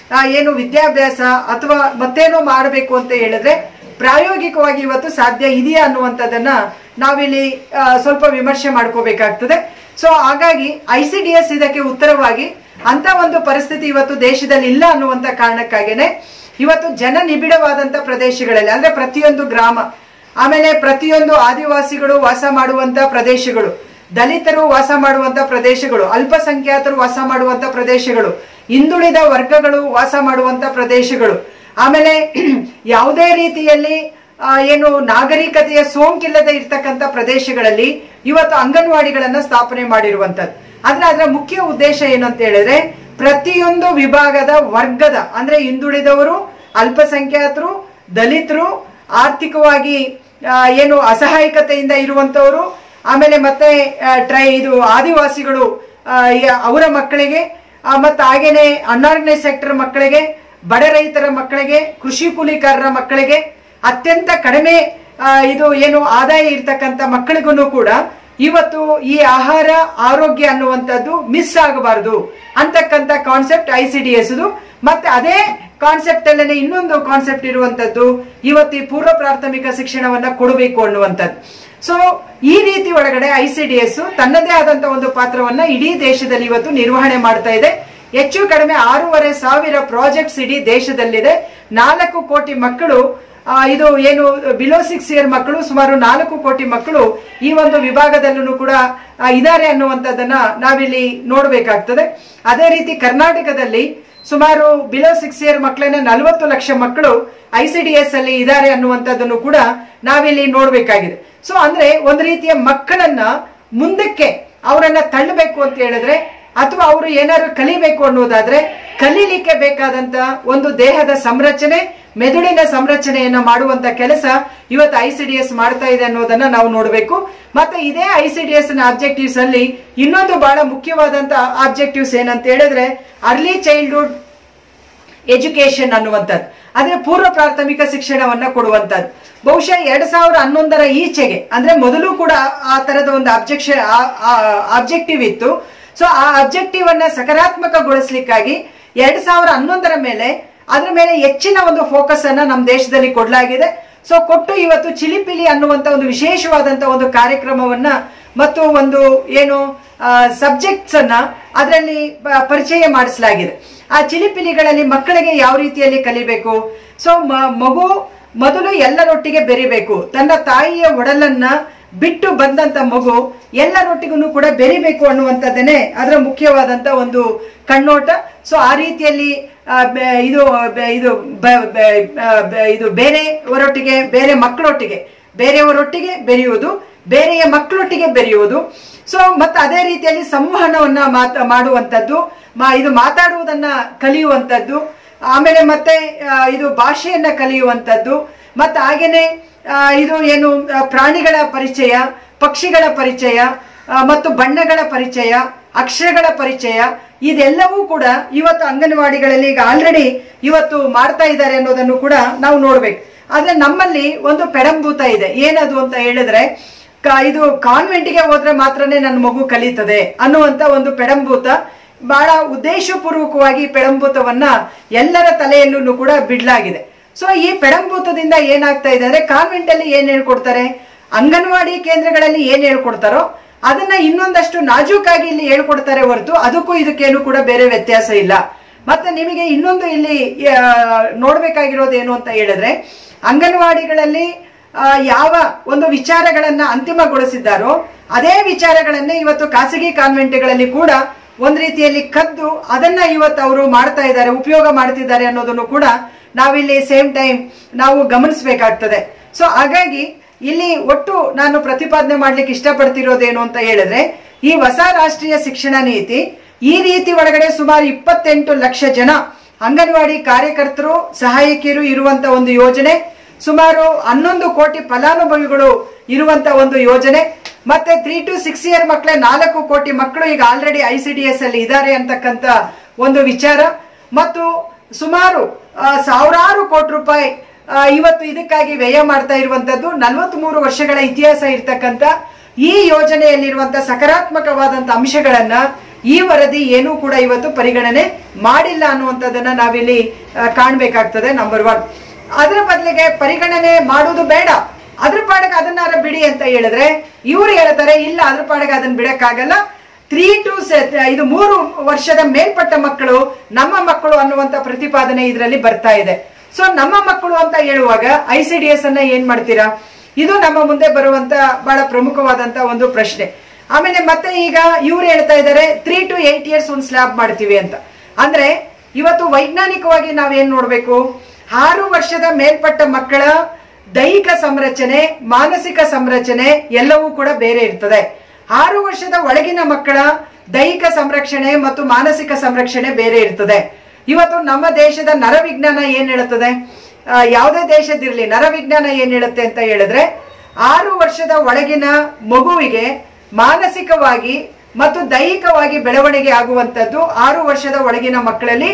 ಏನು ವಿದ್ಯಾಭ್ಯಾಸ ಅಥವಾ ಮತ್ತೇನೋ ಮಾಡಬೇಕು ಅಂತ ಹೇಳಿದ್ರೆ ಪ್ರಾಯೋಗಿಕವಾಗಿ ಇವತ್ತು ಸಾಧ್ಯ ಇದೆಯಾ ಅನ್ನುವಂಥದ್ದನ್ನ ನಾವಿಲ್ಲಿ ಸ್ವಲ್ಪ ವಿಮರ್ಶೆ ಮಾಡ್ಕೋಬೇಕಾಗ್ತದೆ. ಸೊ ಹಾಗಾಗಿ ICDS ಇದಕ್ಕೆ ಉತ್ತರವಾಗಿ ಅಂತ ಒಂದು ಪರಿಸ್ಥಿತಿ ಇವತ್ತು ದೇಶದಲ್ಲಿ ಇಲ್ಲ ಅನ್ನುವಂತ ಕಾರಣಕ್ಕಾಗೇನೆ ಇವತ್ತು ಜನನಿಬಿಡವಾದಂತ ಪ್ರದೇಶಗಳಲ್ಲಿ ಅಂದ್ರೆ ಪ್ರತಿಯೊಂದು ಗ್ರಾಮ, ಆಮೇಲೆ ಪ್ರತಿಯೊಂದು ಆದಿವಾಸಿಗಳು ವಾಸ ಮಾಡುವಂತ ಪ್ರದೇಶಗಳು, ದಲಿತರು ವಾಸ ಮಾಡುವಂತ ಪ್ರದೇಶಗಳು, ಅಲ್ಪಸಂಖ್ಯಾತರು ವಾಸ ಮಾಡುವಂತ ಪ್ರದೇಶಗಳು, ಹಿಂದುಳಿದ ವರ್ಗಗಳು ವಾಸ ಮಾಡುವಂತ ಪ್ರದೇಶಗಳು, ಆಮೇಲೆ ಯಾವುದೇ ರೀತಿಯಲ್ಲಿ ಏನು ನಾಗರಿಕತೆಯ ಸೋಂಕಿಲ್ಲದೆ ಇರ್ತಕ್ಕಂಥ ಪ್ರದೇಶಗಳಲ್ಲಿ ಇವತ್ತು ಅಂಗನವಾಡಿಗಳನ್ನ ಸ್ಥಾಪನೆ ಮಾಡಿರುವಂತದ್ದು. ಆದ್ರೆ ಅದರ ಮುಖ್ಯ ಉದ್ದೇಶ ಏನು ಅಂತ ಹೇಳಿದ್ರೆ ಪ್ರತಿಯೊಂದು ವಿಭಾಗದ ವರ್ಗದ ಅಂದ್ರೆ ಹಿಂದುಳಿದವರು, ಅಲ್ಪಸಂಖ್ಯಾತರು, ದಲಿತರು, ಆರ್ಥಿಕವಾಗಿ ಏನು ಅಸಹಾಯಕತೆಯಿಂದ ಇರುವಂತವರು, ಆಮೇಲೆ ಮತ್ತೆ ಇದು ಆದಿವಾಸಿಗಳು ಅವರ ಮಕ್ಕಳಿಗೆ, ಮತ್ತೆ ಹಾಗೇನೆ ಅನ್ಆರ್ಗನೈಸ್ ಸೆಕ್ಟರ್ ಮಕ್ಕಳಿಗೆ, ಬಡ ರೈತರ ಮಕ್ಕಳಿಗೆ, ಕೃಷಿ ಕೂಲಿಕಾರರ ಮಕ್ಕಳಿಗೆ, ಅತ್ಯಂತ ಕಡಿಮೆ ಇದು ಏನು ಆದಾಯ ಇರ್ತಕ್ಕಂಥ ಮಕ್ಕಳಿಗೂ ಕೂಡ ಇವತ್ತು ಈ ಆಹಾರ ಆರೋಗ್ಯ ಅನ್ನುವಂಥದ್ದು ಮಿಸ್ ಆಗಬಾರದು ಅಂತಕ್ಕಂಥ ಕಾನ್ಸೆಪ್ಟ್ ICDS. ಮತ್ತೆ ಅದೇ ಕಾನ್ಸೆಪ್ಟ್ ಅಲ್ಲೇ ಇನ್ನೊಂದು ಕಾನ್ಸೆಪ್ಟ್ ಇರುವಂತದ್ದು ಇವತ್ತು ಈ ಪೂರ್ವ ಪ್ರಾಥಮಿಕ ಶಿಕ್ಷಣವನ್ನ ಕೊಡಬೇಕು ಅನ್ನುವಂಥದ್ದು. ಸೊ ಈ ರೀತಿ ಒಳಗಡೆ ICDS ತನ್ನದೇ ಆದಂತ ಒಂದು ಪಾತ್ರವನ್ನ ಇಡೀ ದೇಶದಲ್ಲಿ ಇವತ್ತು ನಿರ್ವಹಣೆ ಮಾಡ್ತಾ ಇದೆ. ಹೆಚ್ಚು ಕಡಿಮೆ 6,500 ಪ್ರಾಜೆಕ್ಟ್ಸ್ ಇಡೀ ದೇಶದಲ್ಲಿದೆ. 4 ಕೋಟಿ ಮಕ್ಕಳು ಇದು ಏನು ಬಿಲೋ 6 ಇಯರ್ ಮಕ್ಕಳು, ಸುಮಾರು 4 ಕೋಟಿ ಮಕ್ಕಳು ಈ ಒಂದು ವಿಭಾಗದಲ್ಲೂ ಕೂಡ ಇದ್ದಾರೆ ಅನ್ನುವಂಥದ್ದನ್ನ ನಾವಿಲ್ಲಿ ನೋಡ್ಬೇಕಾಗ್ತದೆ. ಅದೇ ರೀತಿ ಕರ್ನಾಟಕದಲ್ಲಿ ಸುಮಾರು ಬಿಲೋ 6 ಇಯರ್ ಮಕ್ಕಳನ್ನ 40 ಲಕ್ಷ ಮಕ್ಕಳು ICDS ಅಲ್ಲಿ ಇದ್ದಾರೆ ಅನ್ನುವಂಥದ್ದನ್ನು ಕೂಡ ನಾವಿಲ್ಲಿ ನೋಡ್ಬೇಕಾಗಿದೆ. ಸೊ ಅಂದ್ರೆ ಒಂದು ರೀತಿಯ ಮಕ್ಕಳನ್ನ ಮುಂದಕ್ಕೆ ಅವರನ್ನ ತಳ್ಳಬೇಕು ಅಂತ ಹೇಳಿದ್ರೆ ಅಥವಾ ಅವರು ಏನಾದ್ರು ಕಲಿಬೇಕು ಅನ್ನೋದಾದ್ರೆ ಕಲೀಲಿಕ್ಕೆ ಬೇಕಾದಂತ ಒಂದು ದೇಹದ ಸಂರಚನೆ, ಮೆದುಳಿನ ಸಂರಚನೆಯನ್ನ ಮಾಡುವಂತ ಕೆಲಸ ಇವತ್ತು ICDS ಮಾಡ್ತಾ ಇದೆ ಅನ್ನೋದನ್ನ ನಾವು ನೋಡಬೇಕು. ಮತ್ತೆ ಇದೇ ICDS ನ ಆಬ್ಜೆಕ್ಟಿವ್ಸ್ ಅಲ್ಲಿ ಇನ್ನೊಂದು ಬಹಳ ಮುಖ್ಯವಾದಂತ ಆಬ್ಜೆಕ್ಟಿವ್ಸ್ ಏನಂತ ಹೇಳಿದ್ರೆ ಅರ್ಲಿ ಚೈಲ್ಡ್ಹುಡ್ ಎಜುಕೇಶನ್ ಅನ್ನುವಂಥದ್ದು, ಅದೇ ಪೂರ್ವ ಪ್ರಾಥಮಿಕ ಶಿಕ್ಷಣವನ್ನ ಕೊಡುವಂತದ್ದು. ಬಹುಶಃ 2011ರ ಈಚೆಗೆ ಅಂದ್ರೆ ಮೊದಲು ಕೂಡ ಆ ತರದ ಒಂದು ಆಬ್ಜೆಕ್ಟಿವ್ ಇತ್ತು. ಸೊ ಆ ಆಬ್ಜೆಕ್ಟಿವ್ ಅನ್ನ ಸಕಾರಾತ್ಮಕಗೊಳಿಸ್ಲಿಕ್ಕಾಗಿ 2011ರ ಮೇಲೆ ಅದ್ರ ಮೇಲೆ ಹೆಚ್ಚಿನ ಒಂದು ಫೋಕಸ್ ಅನ್ನ ನಮ್ಮ ದೇಶದಲ್ಲಿ ಕೊಡಲಾಗಿದೆ. ಸೊ ಕೊಟ್ಟು ಇವತ್ತು ಚಿಲಿಪಿಲಿ ಅನ್ನುವಂತ ಒಂದು ವಿಶೇಷವಾದಂತ ಒಂದು ಕಾರ್ಯಕ್ರಮವನ್ನ ಮತ್ತು ಒಂದು ಏನು ಸಬ್ಜೆಕ್ಟ್ಸ್ ಅನ್ನ ಅದರಲ್ಲಿ ಪರಿಚಯ ಮಾಡಿಸಲಾಗಿದೆ. ಆ ಚಿಲಿಪಿಲಿಗಳಲ್ಲಿ ಮಕ್ಕಳಿಗೆ ಯಾವ ರೀತಿಯಲ್ಲಿ ಕಲಿಬೇಕು. ಸೊ ಮಗು ಮೊದಲು ಎಲ್ಲರೊಟ್ಟಿಗೆ ಬೆರಿಬೇಕು. ತನ್ನ ತಾಯಿಯ ಒಡಲನ್ನ ಬಿಟ್ಟು ಬಂದಂತ ಮಗು ಎಲ್ಲರೊಟ್ಟಿಗೂ ಕೂಡ ಬೆರಿಬೇಕು ಅನ್ನುವಂಥದ್ದನ್ನೇ ಅದರ ಮುಖ್ಯವಾದಂತ ಒಂದು ಕಣ್ಣೋಟ. ಸೊ ಆ ರೀತಿಯಲ್ಲಿ ಇದು ಬೇರೆಯವರೊಟ್ಟಿಗೆ, ಬೇರೆ ಮಕ್ಕಳೊಟ್ಟಿಗೆ, ಬೇರೆಯವರೊಟ್ಟಿಗೆ ಬೆರೆಯುವುದು, ಬೇರೆಯ ಮಕ್ಕಳೊಟ್ಟಿಗೆ ಬೆರೆಯುವುದು. ಸೊ ಮತ್ತೆ ಅದೇ ರೀತಿಯಲ್ಲಿ ಸಂವಹನವನ್ನ ಮಾಡುವಂಥದ್ದು, ಇದು ಮಾತಾಡುವುದನ್ನ ಕಲಿಯುವಂಥದ್ದು, ಆಮೇಲೆ ಮತ್ತೆ ಇದು ಭಾಷೆಯನ್ನ ಕಲಿಯುವಂಥದ್ದು, ಮತ್ತೆ ಹಾಗೇನೆ ಇದು ಏನು ಪ್ರಾಣಿಗಳ ಪರಿಚಯ, ಪಕ್ಷಿಗಳ ಪರಿಚಯ ಮತ್ತು ಬಣ್ಣಗಳ ಪರಿಚಯ, ಅಕ್ಷರಗಳ ಪರಿಚಯ, ಇದೆಲ್ಲವೂ ಕೂಡ ಇವತ್ತು ಅಂಗನವಾಡಿಗಳಲ್ಲಿ ಈಗ ಆಲ್ರೆಡಿ ಇವತ್ತು ಮಾಡ್ತಾ ಇದ್ದಾರೆ ಅನ್ನೋದನ್ನು ಕೂಡ ನಾವು ನೋಡ್ಬೇಕು. ಆದ್ರೆ ನಮ್ಮಲ್ಲಿ ಒಂದು ಪೆಡಂಭೂತ ಇದೆ. ಏನದು ಅಂತ ಹೇಳಿದ್ರೆ ಇದು ಕಾನ್ವೆಂಟ್ಗೆ ಹೋದ್ರೆ ಮಾತ್ರನೇ ನನ್ನ ಮಗು ಕಲಿತದೆ ಅನ್ನುವಂತ ಒಂದು ಪೆಡಂಭೂತ, ಬಹಳ ಉದ್ದೇಶಪೂರ್ವಕವಾಗಿ ಪೆಡಂಭೂತವನ್ನ ಎಲ್ಲರ ತಲೆಯಲ್ಲೂ ಕೂಡ ಬಿಡ್ಲಾಗಿದೆ. ಸೊ ಈ ಪೆಡಂಭೂತದಿಂದ ಏನಾಗ್ತಾ ಇದೆ ಅಂದ್ರೆ ಕಾನ್ವೆಂಟ್ ಅಲ್ಲಿ ಏನ್ ಹೇಳ್ಕೊಡ್ತಾರೆ, ಅಂಗನವಾಡಿ ಕೇಂದ್ರಗಳಲ್ಲಿ ಏನ್ ಹೇಳ್ಕೊಡ್ತಾರೋ ಅದನ್ನ ಇನ್ನೊಂದಷ್ಟು ನಾಜೂಕಾಗಿ ಇಲ್ಲಿ ಹೇಳ್ಕೊಡ್ತಾರೆ ಹೊರತು ಅದಕ್ಕೂ ಇದಕ್ಕೇನು ಕೂಡ ಬೇರೆ ವ್ಯತ್ಯಾಸ ಇಲ್ಲ. ಮತ್ತೆ ನಿಮಗೆ ಇನ್ನೊಂದು ಇಲ್ಲಿ ನೋಡ್ಬೇಕಾಗಿರೋದು ಏನು ಅಂತ ಹೇಳಿದ್ರೆ ಅಂಗನವಾಡಿಗಳಲ್ಲಿ ಯಾವ ಒಂದು ವಿಚಾರಗಳನ್ನ ಅಂತಿಮಗೊಳಿಸಿದ್ದಾರೋ ಅದೇ ವಿಚಾರಗಳನ್ನೇ ಇವತ್ತು ಖಾಸಗಿ ಕಾನ್ವೆಂಟ್ಗಳಲ್ಲಿ ಕೂಡ ಒಂದ್ ರೀತಿಯಲ್ಲಿ ಕದ್ದು ಅದನ್ನ ಇವತ್ತು ಅವರು ಮಾಡ್ತಾ ಇದ್ದಾರೆ, ಉಪಯೋಗ ಮಾಡ್ತಿದ್ದಾರೆ ಅನ್ನೋದನ್ನು ಕೂಡ ನಾವಿಲ್ಲಿ ಸೇಮ್ ಟೈಮ್ ನಾವು ಗಮನಿಸಬೇಕಾಗ್ತದೆ. ಸೊ ಹಾಗಾಗಿ ಇಲ್ಲಿ ಒಟ್ಟು ನಾನು ಪ್ರತಿಪಾದನೆ ಮಾಡ್ಲಿಕ್ಕೆ ಇಷ್ಟಪಡ್ತಿರೋದೇನು ಅಂತ ಹೇಳಿದ್ರೆ ಈ ಹೊಸ ರಾಷ್ಟ್ರೀಯ ಶಿಕ್ಷಣ ನೀತಿ ಈ ರೀತಿ ಒಳಗಡೆ ಸುಮಾರು 28 ಲಕ್ಷ ಜನ ಅಂಗನವಾಡಿ ಕಾರ್ಯಕರ್ತರು, ಸಹಾಯಕಿಯರು ಇರುವಂತ ಒಂದು ಯೋಜನೆ, ಸುಮಾರು 11 ಕೋಟಿ ಫಲಾನುಭವಿಗಳು ಇರುವಂತ ಒಂದು ಯೋಜನೆ, ಮತ್ತೆ 3 to 6 ಇಯರ್ ಮಕ್ಕಳೇ 4 ಕೋಟಿ ಮಕ್ಕಳು ಈಗ ಆಲ್ರೆಡಿ ICDS ಅಲ್ಲಿ ಇದ್ದಾರೆ ಅಂತಕ್ಕಂತ ಒಂದು ವಿಚಾರ, ಮತ್ತು ಸುಮಾರು ಸಾವಿರಾರು ಕೋಟಿ ರೂಪಾಯಿ ಇವತ್ತು ಇದಕ್ಕಾಗಿ ವ್ಯಯ ಮಾಡ್ತಾ ಇರುವಂತದ್ದು. 43 ವರ್ಷಗಳ ಇತಿಹಾಸ ಇರ್ತಕ್ಕಂಥ ಈ ಯೋಜನೆಯಲ್ಲಿರುವಂತ ಸಕಾರಾತ್ಮಕವಾದಂತ ಅಂಶಗಳನ್ನ ಈ ವರದಿ ಏನೂ ಕೂಡ ಇವತ್ತು ಪರಿಗಣನೆ ಮಾಡಿಲ್ಲ ಅನ್ನುವಂಥದ್ದನ್ನ ನಾವಿಲ್ಲಿ ಕಾಣ್ಬೇಕಾಗ್ತದೆ. ನಂಬರ್ 1. ಅದರ ಬದಲಿಗೆ ಪರಿಗಣನೆ ಮಾಡುವುದು ಬೇಡ, ಅದ್ರ ಪಾಡಿಗೆ ಅದನ್ನಾರ ಬಿಡಿ ಅಂತ ಹೇಳಿದ್ರೆ ಇವ್ರು ಹೇಳ್ತಾರೆ ಇಲ್ಲ, ಅದ್ರ ಪಾಡಿಗೆ ಅದನ್ನ ಬಿಡಕ್ಕಾಗಲ್ಲ. 3 to 3 ವರ್ಷದ ಮೇಲ್ಪಟ್ಟ ಮಕ್ಕಳು ನಮ್ಮ ಮಕ್ಕಳು ಅನ್ನುವಂತ ಪ್ರತಿಪಾದನೆ ಇದರಲ್ಲಿ ಬರ್ತಾ ಇದೆ. ಸೊ ನಮ್ಮ ಮಕ್ಕಳು ಅಂತ ಹೇಳುವಾಗ ICDS ಅನ್ನ ಏನ್ ಮಾಡ್ತೀರಾ? ಇದು ನಮ್ಮ ಮುಂದೆ ಬರುವಂತ ಬಹಳ ಪ್ರಮುಖವಾದಂತ ಒಂದು ಪ್ರಶ್ನೆ. ಆಮೇಲೆ ಮತ್ತೆ ಈಗ ಇವ್ರು ಹೇಳ್ತಾ ಇದ್ದಾರೆ 3 to 8 years ಒಂದು ಸ್ಲ್ಯಾಬ್ ಮಾಡ್ತೀವಿ ಅಂತ. ಅಂದ್ರೆ ಇವತ್ತು ವೈಜ್ಞಾನಿಕವಾಗಿ ನಾವೇನ್ ನೋಡ್ಬೇಕು, 6 ವರ್ಷದ ಮೇಲ್ಪಟ್ಟ ಮಕ್ಕಳ ದೈಹಿಕ ಸಂರಚನೆ, ಮಾನಸಿಕ ಸಂರಚನೆ ಎಲ್ಲವೂ ಕೂಡ ಬೇರೆ ಇರ್ತದೆ. 6 ವರ್ಷದ ಒಳಗಿನ ಮಕ್ಕಳ ದೈಹಿಕ ಸಂರಕ್ಷಣೆ ಮತ್ತು ಮಾನಸಿಕ ಸಂರಕ್ಷಣೆ ಬೇರೆ ಇರ್ತದೆ. ಇವತ್ತು ನಮ್ಮ ದೇಶದ ನರವಿಜ್ಞಾನ ಏನ್ ಹೇಳುತ್ತದೆ, ಯಾವುದೇ ದೇಶದಿರ್ಲಿ ನರವಿಜ್ಞಾನ ಏನ್ ಹೇಳುತ್ತೆ ಅಂತ ಹೇಳಿದ್ರೆ 6 ವರ್ಷದ ಒಳಗಿನ ಮಗುವಿಗೆ ಮಾನಸಿಕವಾಗಿ ಮತ್ತು ದೈಹಿಕವಾಗಿ ಬೆಳವಣಿಗೆ ಆಗುವಂತದ್ದು 6 ವರ್ಷದ ಒಳಗಿನ ಮಕ್ಕಳಲ್ಲಿ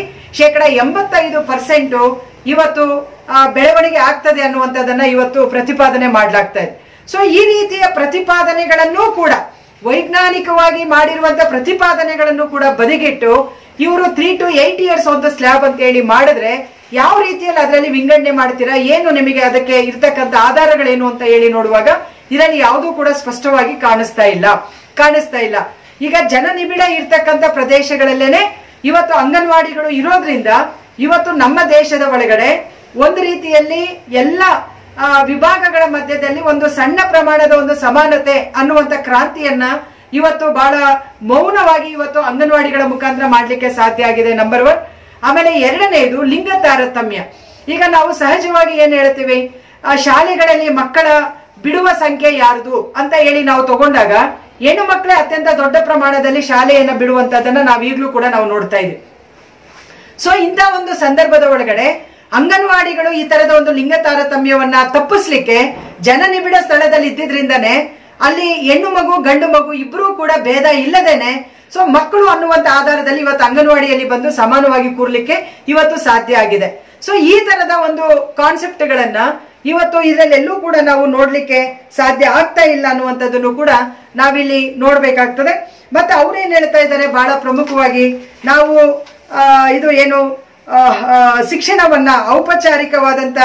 85% ಇವತ್ತು ಬೆಳವಣಿಗೆ ಆಗ್ತದೆ ಅನ್ನುವಂಥದ್ದನ್ನ ಇವತ್ತು ಪ್ರತಿಪಾದನೆ ಮಾಡಲಾಗ್ತಾ ಇದೆ. ಸೊ ಈ ರೀತಿಯ ಪ್ರತಿಪಾದನೆಗಳನ್ನು ಕೂಡ ವೈಜ್ಞಾನಿಕವಾಗಿ ಮಾಡಿರುವಂತ ಪ್ರತಿಪಾದನೆಗಳನ್ನು ಕೂಡ ಬದಿಗಿಟ್ಟು ಇವರು 3 to 8 years ಒಂದು ಸ್ಲ್ಯಾಬ್ ಅಂತ ಹೇಳಿ ಮಾಡಿದ್ರೆ ಯಾವ ರೀತಿಯಲ್ಲಿ ಅದರಲ್ಲಿ ವಿಂಗಡಣೆ ಮಾಡ್ತೀರಾ, ಏನು ನಿಮಗೆ ಅದಕ್ಕೆ ಇರ್ತಕ್ಕಂಥ ಆಧಾರಗಳೇನು ಅಂತ ಹೇಳಿ ನೋಡುವಾಗ ಇದರಲ್ಲಿ ಯಾವುದೂ ಕೂಡ ಸ್ಪಷ್ಟವಾಗಿ ಕಾಣಿಸ್ತಾ ಇಲ್ಲ. ಈಗ ಜನನಿಬಿಡ ಇರ್ತಕ್ಕಂಥ ಪ್ರದೇಶಗಳಲ್ಲೇನೆ ಇವತ್ತು ಅಂಗನವಾಡಿಗಳು ಇರೋದ್ರಿಂದ ಇವತ್ತು ನಮ್ಮ ದೇಶದ ಒಳಗಡೆ ಒಂದು ರೀತಿಯಲ್ಲಿ ಎಲ್ಲ ವಿಭಾಗಗಳ ಮಧ್ಯದಲ್ಲಿ ಒಂದು ಸಣ್ಣ ಪ್ರಮಾಣದ ಒಂದು ಸಮಾನತೆ ಅನ್ನುವಂತ ಕ್ರಾಂತಿಯನ್ನ ಇವತ್ತು ಬಹಳ ಮೌನವಾಗಿ ಇವತ್ತು ಅಂಗನವಾಡಿಗಳ ಮುಖಾಂತರ ಮಾಡ್ಲಿಕ್ಕೆ ಸಾಧ್ಯ ಆಗಿದೆ. ನಂಬರ್ 1. ಆಮೇಲೆ 2ನೇದು ಲಿಂಗ ತಾರತಮ್ಯ. ಈಗ ನಾವು ಸಹಜವಾಗಿ ಏನ್ ಹೇಳ್ತೀವಿ, ಶಾಲೆಗಳಲ್ಲಿ ಮಕ್ಕಳ ಬಿಡುವ ಸಂಖ್ಯೆ ಯಾರ್ದು ಅಂತ ಹೇಳಿ ನಾವು ತಗೊಂಡಾಗ ಹೆಣ್ಣು ಮಕ್ಕಳೇ ಅತ್ಯಂತ ದೊಡ್ಡ ಪ್ರಮಾಣದಲ್ಲಿ ಶಾಲೆಯನ್ನ ಬಿಡುವಂತದನ್ನ ನಾವು ಈಗಲೂ ಕೂಡ ನಾವು ನೋಡ್ತಾ ಇದ್ದೀವಿ. ಸೊ ಇಂಥ ಒಂದು ಸಂದರ್ಭದ ಒಳಗಡೆ ಅಂಗನವಾಡಿಗಳು ಈ ತರದ ಒಂದು ಲಿಂಗ ತಾರತಮ್ಯವನ್ನ ತಪ್ಪಿಸ್ಲಿಕ್ಕೆ ಜನನಿಬಿಡ ಸ್ಥಳದಲ್ಲಿ ಇದ್ದಿದ್ರಿಂದನೇ ಅಲ್ಲಿ ಹೆಣ್ಣು ಮಗು ಗಂಡು ಮಗು ಇಬ್ರು ಕೂಡ ಭೇದ ಇಲ್ಲದೇನೆ ಸೊ ಮಕ್ಕಳು ಅನ್ನುವಂತ ಆಧಾರದಲ್ಲಿ ಇವತ್ತು ಅಂಗನವಾಡಿಯಲ್ಲಿ ಬಂದು ಸಮಾನವಾಗಿ ಕೂರ್ಲಿಕ್ಕೆ ಇವತ್ತು ಸಾಧ್ಯ ಆಗಿದೆ. ಸೊ ಈ ತರದ ಒಂದು ಕಾನ್ಸೆಪ್ಟ್ ಗಳನ್ನ ಇವತ್ತು ಇದರಲ್ಲೆಲ್ಲೂ ಕೂಡ ನಾವು ನೋಡ್ಲಿಕ್ಕೆ ಸಾಧ್ಯ ಆಗ್ತಾ ಇಲ್ಲ ಅನ್ನುವಂಥದ್ದನ್ನು ಕೂಡ ನಾವಿಲ್ಲಿ ನೋಡ್ಬೇಕಾಗ್ತದೆ. ಮತ್ತೆ ಅವ್ರೇನ್ ಹೇಳ್ತಾ ಇದ್ದಾರೆ, ಬಹಳ ಪ್ರಮುಖವಾಗಿ ನಾವು ಇದು ಏನು ಶಿಕ್ಷಣವನ್ನ ಔಪಚಾರಿಕವಾದಂತ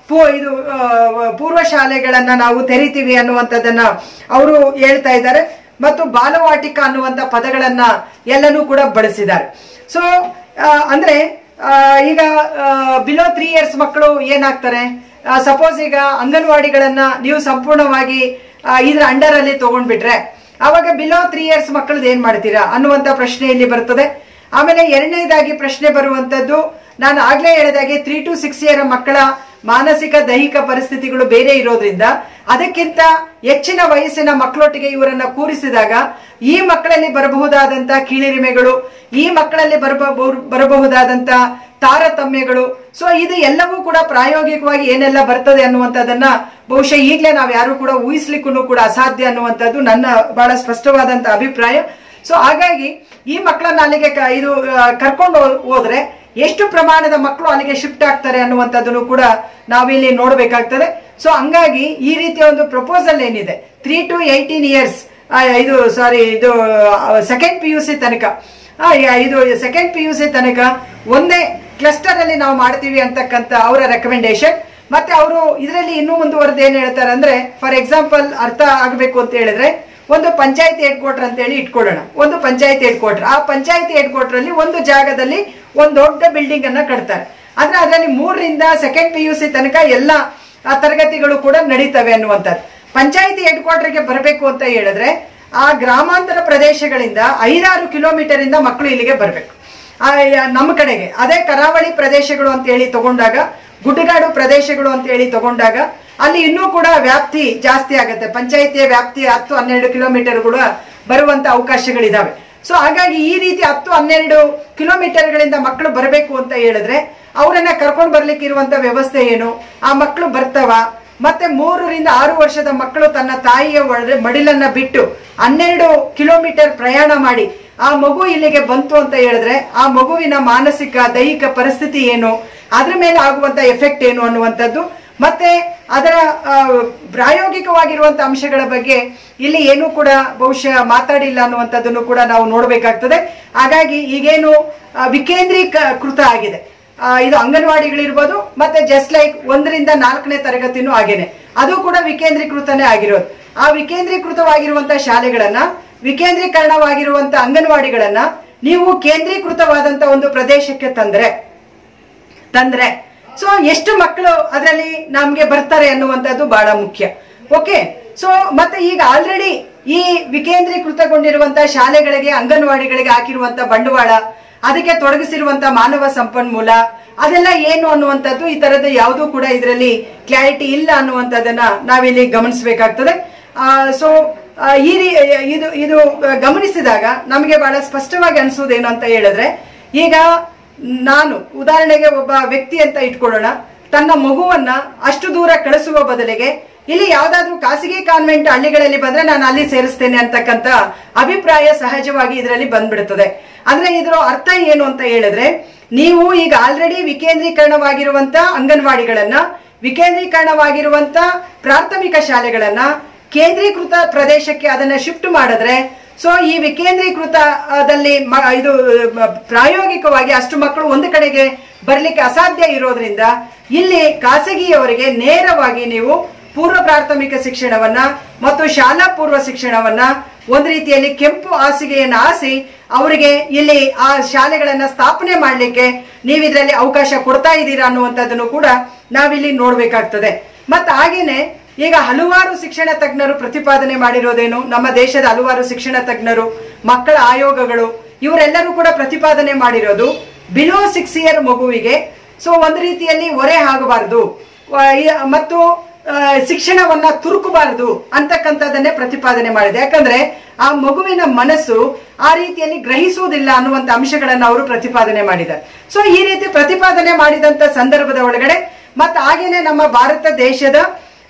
ಪೂರ್ವ ಶಾಲೆಗಳನ್ನ ನಾವು ತೆರಿತೀವಿ ಅನ್ನುವಂಥದ್ದನ್ನ ಅವರು ಹೇಳ್ತಾ ಇದ್ದಾರೆ. ಮತ್ತು ಬಾಲವಾಟಿಕ ಅನ್ನುವಂತ ಪದಗಳನ್ನ ಎಲ್ಲನೂ ಕೂಡ ಬಳಸಿದ್ದಾರೆ. ಸೊ ಅಂದ್ರೆ ಈಗ ಬಿಲೋ 3 years ಮಕ್ಕಳು ಏನಾಗ್ತಾರೆ, ಸಪೋಸ್ ಈಗ ಅಂಗನವಾಡಿಗಳನ್ನ ನೀವು ಸಂಪೂರ್ಣವಾಗಿ ಇದ್ರ ಅಂಡರ್ ಅಲ್ಲಿ ತಗೊಂಡ್ಬಿಟ್ರೆ ಅವಾಗ ಬಿಲೋ 3 years ಮಕ್ಕಳದ್ದು ಏನ್ ಮಾಡ್ತೀರಾ ಅನ್ನುವಂತ ಪ್ರಶ್ನೆ ಇಲ್ಲಿ ಬರ್ತದೆ. ಆಮೇಲೆ 2ನೇದಾಗಿ ಪ್ರಶ್ನೆ ಬರುವಂತದ್ದು, ನಾನು ಆಗ್ಲೇ ಹೇಳಿದಾಗೆ 3 to 6 year ಮಕ್ಕಳ ಮಾನಸಿಕ ದೈಹಿಕ ಪರಿಸ್ಥಿತಿಗಳು ಬೇರೆ ಇರೋದ್ರಿಂದ ಅದಕ್ಕಿಂತ ಹೆಚ್ಚಿನ ವಯಸ್ಸಿನ ಮಕ್ಕಳೊಟ್ಟಿಗೆ ಇವರನ್ನ ಕೂರಿಸಿದಾಗ ಈ ಮಕ್ಕಳಲ್ಲಿ ಬರಬಹುದಾದಂತ ಕೀಳಿರಿಮೆಗಳು, ಈ ಮಕ್ಕಳಲ್ಲಿ ಬರಬಹುದಾದಂತ ತಾರತಮ್ಯಗಳು, ಸೊ ಇದು ಎಲ್ಲವೂ ಕೂಡ ಪ್ರಾಯೋಗಿಕವಾಗಿ ಏನೆಲ್ಲ ಬರ್ತದೆ ಅನ್ನುವಂಥದ್ದನ್ನ ಬಹುಶಃ ಈಗಲೇ ನಾವು ಯಾರು ಕೂಡ ಊಹಿಸ್ಲಿಕ್ಕೂ ಕೂಡ ಅಸಾಧ್ಯ ಅನ್ನುವಂಥದ್ದು ನನ್ನ ಬಹಳ ಸ್ಪಷ್ಟವಾದಂತ ಅಭಿಪ್ರಾಯ. ಸೊ ಹಾಗಾಗಿ ಈ ಮಕ್ಕಳನ್ನ ಅಲ್ಲಿಗೆ ಇದು ಕರ್ಕೊಂಡು ಹೋದ್ರೆ ಎಷ್ಟು ಪ್ರಮಾಣದ ಮಕ್ಕಳು ಅಲ್ಲಿಗೆ ಶಿಫ್ಟ್ ಆಗ್ತಾರೆ ಅನ್ನುವಂಥದ್ದನ್ನು ಕೂಡ ನಾವಿಲ್ಲಿ ನೋಡ್ಬೇಕಾಗ್ತದೆ. ಸೊ ಹಂಗಾಗಿ ಈ ರೀತಿಯ ಒಂದು ಪ್ರಪೋಸಲ್ ಏನಿದೆ 3 to 18 years ಇದು ಸೆಕೆಂಡ್ PUC ತನಕ ಸೆಕೆಂಡ್ PUC ತನಕ ಒಂದೇ ಕ್ಲಸ್ಟರ್ ಅಲ್ಲಿ ನಾವು ಮಾಡ್ತೀವಿ ಅಂತಕ್ಕಂಥ ಅವರ ರೆಕಮೆಂಡೇಶನ್. ಮತ್ತೆ ಅವರು ಇದರಲ್ಲಿ ಇನ್ನೂ ಮುಂದುವರೆದು ಏನ್ ಹೇಳ್ತಾರೆ ಅಂದ್ರೆ, ಫಾರ್ ಎಕ್ಸಾಂಪಲ್ ಅರ್ಥ ಆಗಬೇಕು ಅಂತ ಹೇಳಿದ್ರೆ ಒಂದು ಪಂಚಾಯತಿ ಹೆಡ್ ಕ್ವಾರ್ಟರ್ ಅಂತ ಹೇಳಿ ಇಟ್ಕೊಳ್ಳೋಣ. ಒಂದು ಪಂಚಾಯತಿ ಹೆಡ್ ಕ್ವಾರ್ಟರ್, ಆ ಪಂಚಾಯತಿ ಹೆಡ್ ಕ್ವಾರ್ಟರ್ ಅಲ್ಲಿ ಒಂದು ಜಾಗದಲ್ಲಿ ಒಂದು ದೊಡ್ಡ ಬಿಲ್ಡಿಂಗ್ ಅನ್ನ ಕಟ್ತಾರೆ. ಆದ್ರೆ ಅದರಲ್ಲಿ 3 ರಿಂದ ಸೆಕೆಂಡ್ PUC ತನಕ ಎಲ್ಲ ತರಗತಿಗಳು ಕೂಡ ನಡೀತವೆ ಅನ್ನುವಂಥದ್ದು. ಪಂಚಾಯತಿ ಹೆಡ್ ಕ್ವಾರ್ಟರ್ಗೆ ಬರಬೇಕು ಅಂತ ಹೇಳಿದ್ರೆ ಆ ಗ್ರಾಮಾಂತರ ಪ್ರದೇಶಗಳಿಂದ 5-6 ಕಿಲೋಮೀಟರ್ ಇಂದ ಮಕ್ಕಳು ಇಲ್ಲಿಗೆ ಬರ್ಬೇಕು ನಮ್ಮ ಕಡೆಗೆ. ಅದೇ ಕರಾವಳಿ ಪ್ರದೇಶಗಳು ಅಂತ ಹೇಳಿ ತಗೊಂಡಾಗ, ಗುಡ್ಡಗಾಡು ಪ್ರದೇಶಗಳು ಅಂತ ಹೇಳಿ ತಗೊಂಡಾಗ ಅಲ್ಲಿ ಇನ್ನೂ ಕೂಡ ವ್ಯಾಪ್ತಿ ಜಾಸ್ತಿ ಆಗುತ್ತೆ. ಪಂಚಾಯತಿಯ ವ್ಯಾಪ್ತಿ 10-12 ಕಿಲೋಮೀಟರ್ ಕೂಡ ಬರುವಂತ ಅವಕಾಶಗಳಿದಾವೆ. ಸೊ ಹಾಗಾಗಿ ಈ ರೀತಿ 10-12 ಕಿಲೋಮೀಟರ್ಗಳಿಂದ ಮಕ್ಕಳು ಬರಬೇಕು ಅಂತ ಹೇಳಿದ್ರೆ ಅವರನ್ನ ಕರ್ಕೊಂಡು ಬರ್ಲಿಕ್ಕೆ ಇರುವಂತ ವ್ಯವಸ್ಥೆ ಏನು, ಆ ಮಕ್ಕಳು ಬರ್ತಾವ? ಮತ್ತೆ 3 ರಿಂದ 6 ವರ್ಷದ ಮಕ್ಕಳು ತನ್ನ ತಾಯಿಯ ಮಡಿಲನ್ನ ಬಿಟ್ಟು 12 ಕಿಲೋಮೀಟರ್ ಪ್ರಯಾಣ ಮಾಡಿ ಆ ಮಗು ಇಲ್ಲಿಗೆ ಬಂತು ಅಂತ ಹೇಳಿದ್ರೆ ಆ ಮಗುವಿನ ಮಾನಸಿಕ ದೈಹಿಕ ಪರಿಸ್ಥಿತಿ ಏನು, ಅದ್ರ ಮೇಲೆ ಆಗುವಂತ ಎಫೆಕ್ಟ್ ಏನು ಅನ್ನುವಂಥದ್ದು ಮತ್ತೆ ಅದರ ಪ್ರಾಯೋಗಿಕವಾಗಿರುವಂತಹ ಅಂಶಗಳ ಬಗ್ಗೆ ಇಲ್ಲಿ ಏನೂ ಕೂಡ ಬಹುಶಃ ಮಾತಾಡಿಲ್ಲ ಅನ್ನುವಂಥದ್ದನ್ನು ಕೂಡ ನಾವು ನೋಡಬೇಕಾಗ್ತದೆ. ಹಾಗಾಗಿ ಈಗೇನು ವಿಕೇಂದ್ರೀಕೃತ ಆಗಿದೆ, ಇದು ಅಂಗನವಾಡಿಗಳಿರ್ಬೋದು, ಮತ್ತೆ ಜಸ್ಟ್ ಲೈಕ್ 1 ರಿಂದ 4ನೇ ತರಗತಿನೂ ಆಗೇನೆ, ಅದು ಕೂಡ ವಿಕೇಂದ್ರೀಕೃತನೇ ಆಗಿರೋದು. ಆ ವಿಕೇಂದ್ರೀಕೃತವಾಗಿರುವಂತಹ ಶಾಲೆಗಳನ್ನ, ವಿಕೇಂದ್ರೀಕರಣವಾಗಿರುವಂತಹ ಅಂಗನವಾಡಿಗಳನ್ನ ನೀವು ಕೇಂದ್ರೀಕೃತವಾದಂತ ಒಂದು ಪ್ರದೇಶಕ್ಕೆ ತಂದ್ರೆ ಸೊ ಎಷ್ಟು ಮಕ್ಕಳು ಅದರಲ್ಲಿ ನಮ್ಗೆ ಬರ್ತಾರೆ ಅನ್ನುವಂಥದ್ದು ಬಹಳ ಮುಖ್ಯ. ಓಕೆ, ಸೊ ಮತ್ತೆ ಈಗ ಆಲ್ರೆಡಿ ಈ ವಿಕೇಂದ್ರೀಕೃತಗೊಂಡಿರುವಂತಹ ಶಾಲೆಗಳಿಗೆ, ಅಂಗನವಾಡಿಗಳಿಗೆ ಹಾಕಿರುವಂತಹ ಬಂಡವಾಳ, ಅದಕ್ಕೆ ತೊಡಗಿಸಿರುವಂತಹ ಮಾನವ ಸಂಪನ್ಮೂಲ, ಅದೆಲ್ಲ ಏನು ಅನ್ನುವಂಥದ್ದು ಈ ತರದ ಯಾವುದೂ ಕೂಡ ಇದರಲ್ಲಿ ಕ್ಲಾರಿಟಿ ಇಲ್ಲ ಅನ್ನುವಂಥದ್ದನ್ನ ನಾವಿಲ್ಲಿ ಗಮನಿಸಬೇಕಾಗ್ತದೆ. ಸೊ ಇದು ಗಮನಿಸಿದಾಗ ನಮಗೆ ಬಹಳ ಸ್ಪಷ್ಟವಾಗಿ ಅನಿಸುವುದೇನು ಅಂತ ಹೇಳಿದ್ರೆ, ಈಗ ನಾನು ಉದಾಹರಣೆಗೆ ಒಬ್ಬ ವ್ಯಕ್ತಿ ಅಂತ ಇಟ್ಕೊಳ್ಳೋಣ, ತನ್ನ ಮಗುವನ್ನ ಅಷ್ಟು ದೂರ ಕಳಿಸುವ ಬದಲಿಗೆ ಇಲ್ಲಿ ಯಾವ್ದಾದ್ರು ಖಾಸಗಿ ಕಾನ್ವೆಂಟ್ ಹಳ್ಳಿಗಳಲ್ಲಿ ಬಂದ್ರೆ ನಾನು ಅಲ್ಲಿ ಸೇರಿಸ್ತೇನೆ ಅಂತಕ್ಕಂತ ಅಭಿಪ್ರಾಯ ಸಹಜವಾಗಿ ಇದರಲ್ಲಿ ಬಂದ್ಬಿಡುತ್ತದೆ. ಅಂದ್ರೆ ಇದರ ಅರ್ಥ ಏನು ಅಂತ ಹೇಳಿದ್ರೆ, ನೀವು ಈಗ ಆಲ್ರೆಡಿ ವಿಕೇಂದ್ರೀಕರಣವಾಗಿರುವಂತ ಅಂಗನವಾಡಿಗಳನ್ನ, ವಿಕೇಂದ್ರೀಕರಣವಾಗಿರುವಂತ ಪ್ರಾಥಮಿಕ ಶಾಲೆಗಳನ್ನ ಕೇಂದ್ರೀಕೃತ ಪ್ರದೇಶಕ್ಕೆ ಅದನ್ನ ಶಿಫ್ಟ್ ಮಾಡಿದ್ರೆ, ಸೊ ಈ ವಿಕೇಂದ್ರೀಕೃತದಲ್ಲಿ ಇದು ಪ್ರಾಯೋಗಿಕವಾಗಿ ಅಷ್ಟು ಮಕ್ಕಳು ಒಂದು ಕಡೆಗೆ ಬರ್ಲಿಕ್ಕೆ ಅಸಾಧ್ಯ ಇರೋದ್ರಿಂದ ಇಲ್ಲಿ ಖಾಸಗಿಯವರಿಗೆ ನೇರವಾಗಿ ನೀವು ಪೂರ್ವ ಪ್ರಾಥಮಿಕ ಶಿಕ್ಷಣವನ್ನ ಮತ್ತು ಶಾಲಾ ಪೂರ್ವ ಶಿಕ್ಷಣವನ್ನ ಒಂದು ರೀತಿಯಲ್ಲಿ ಕೆಂಪು ಹಾಸಿಗೆಯನ್ನ ಹಾಸಿ ಅವರಿಗೆ ಇಲ್ಲಿ ಆ ಶಾಲೆಗಳನ್ನ ಸ್ಥಾಪನೆ ಮಾಡ್ಲಿಕ್ಕೆ ನೀವು ಇದರಲ್ಲಿ ಅವಕಾಶ ಕೊಡ್ತಾ ಇದ್ದೀರಾ ಅನ್ನುವಂಥದ್ದನ್ನು ಕೂಡ ನಾವಿಲ್ಲಿ ನೋಡ್ಬೇಕಾಗ್ತದೆ. ಮತ್ತೆ ಹಾಗೇನೆ ಈಗ ಹಲವಾರು ಶಿಕ್ಷಣ ತಜ್ಞರು ಪ್ರತಿಪಾದನೆ ಮಾಡಿರೋದೇನು, ನಮ್ಮ ದೇಶದ ಹಲವಾರು ಶಿಕ್ಷಣ ತಜ್ಞರು, ಮಕ್ಕಳ ಆಯೋಗಗಳು, ಇವರೆಲ್ಲರೂ ಕೂಡ ಪ್ರತಿಪಾದನೆ ಮಾಡಿರೋದು ಬಿಲೋ 6 ಇಯರ್ ಮಗುವಿಗೆ ಸೊ ಒಂದು ರೀತಿಯಲ್ಲಿ ಹೊರೆ ಆಗಬಾರದು ಮತ್ತು ಶಿಕ್ಷಣವನ್ನ ತುರುಕಬಾರದು ಅಂತಕ್ಕಂಥದ್ದನ್ನೇ ಪ್ರತಿಪಾದನೆ ಮಾಡಿದೆ. ಯಾಕಂದ್ರೆ ಆ ಮಗುವಿನ ಮನಸ್ಸು ಆ ರೀತಿಯಲ್ಲಿ ಗ್ರಹಿಸುವುದಿಲ್ಲ ಅನ್ನುವಂತ ಅಂಶಗಳನ್ನ ಅವರು ಪ್ರತಿಪಾದನೆ ಮಾಡಿದ್ದಾರೆ. ಸೊ ಈ ರೀತಿ ಪ್ರತಿಪಾದನೆ ಮಾಡಿದಂತ ಸಂದರ್ಭದ ಒಳಗಡೆ ಮತ್ತೆ ಹಾಗೇನೆ ನಮ್ಮ ಭಾರತ ದೇಶದ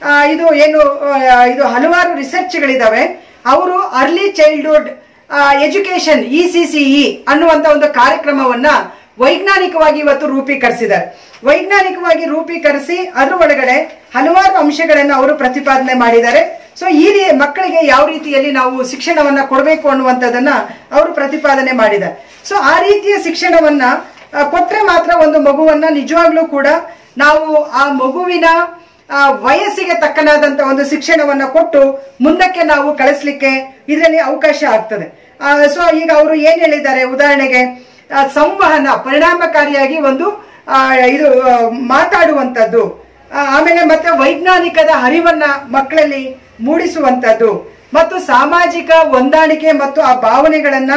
ಇದು ಹಲವಾರು ರಿಸರ್ಚ್ಗಳಿದಾವೆ. ಅವರು ಅರ್ಲಿ ಚೈಲ್ಡ್ಹುಡ್ ಎಜುಕೇಶನ್ ECCE ಅನ್ನುವಂತ ಒಂದು ಕಾರ್ಯಕ್ರಮವನ್ನ ವೈಜ್ಞಾನಿಕವಾಗಿ ಇವತ್ತು ರೂಪೀಕರಿಸಿದ್ದಾರೆ. ವೈಜ್ಞಾನಿಕವಾಗಿ ರೂಪೀಕರಿಸಿ ಅದರ ಒಳಗಡೆ ಹಲವಾರು ಅಂಶಗಳನ್ನು ಅವರು ಪ್ರತಿಪಾದನೆ ಮಾಡಿದ್ದಾರೆ. ಸೊ ಈ ಮಕ್ಕಳಿಗೆ ಯಾವ ರೀತಿಯಲ್ಲಿ ನಾವು ಶಿಕ್ಷಣವನ್ನ ಕೊಡಬೇಕು ಅನ್ನುವಂಥದ್ದನ್ನ ಅವರು ಪ್ರತಿಪಾದನೆ ಮಾಡಿದ್ದಾರೆ. ಸೊ ಆ ರೀತಿಯ ಶಿಕ್ಷಣವನ್ನ ಕೊಟ್ರೆ ಮಾತ್ರ ಒಂದು ಮಗುವನ್ನ ನಿಜವಾಗ್ಲೂ ಕೂಡ ನಾವು ಆ ಮಗುವಿನ ವಯಸ್ಸಿಗೆ ತಕ್ಕನಾದಂತ ಒಂದು ಶಿಕ್ಷಣವನ್ನ ಕೊಟ್ಟು ಮುಂದಕ್ಕೆ ನಾವು ಕಳಿಸ್ಲಿಕ್ಕೆ ಇದರಲ್ಲಿ ಅವಕಾಶ ಆಗ್ತದೆ. ಸೊ ಈಗ ಅವರು ಏನ್ ಹೇಳಿದ್ದಾರೆ, ಉದಾಹರಣೆಗೆ ಸಂವಹನ ಪರಿಣಾಮಕಾರಿಯಾಗಿ ಒಂದು ಇದು ಮಾತಾಡುವಂಥದ್ದು, ಆಮೇಲೆ ಮತ್ತೆ ವೈಜ್ಞಾನಿಕದ ಅರಿವನ್ನ ಮಕ್ಕಳಲ್ಲಿ ಮೂಡಿಸುವಂಥದ್ದು ಮತ್ತು ಸಾಮಾಜಿಕ ಹೊಂದಾಣಿಕೆ ಮತ್ತು ಆ ಭಾವನೆಗಳನ್ನ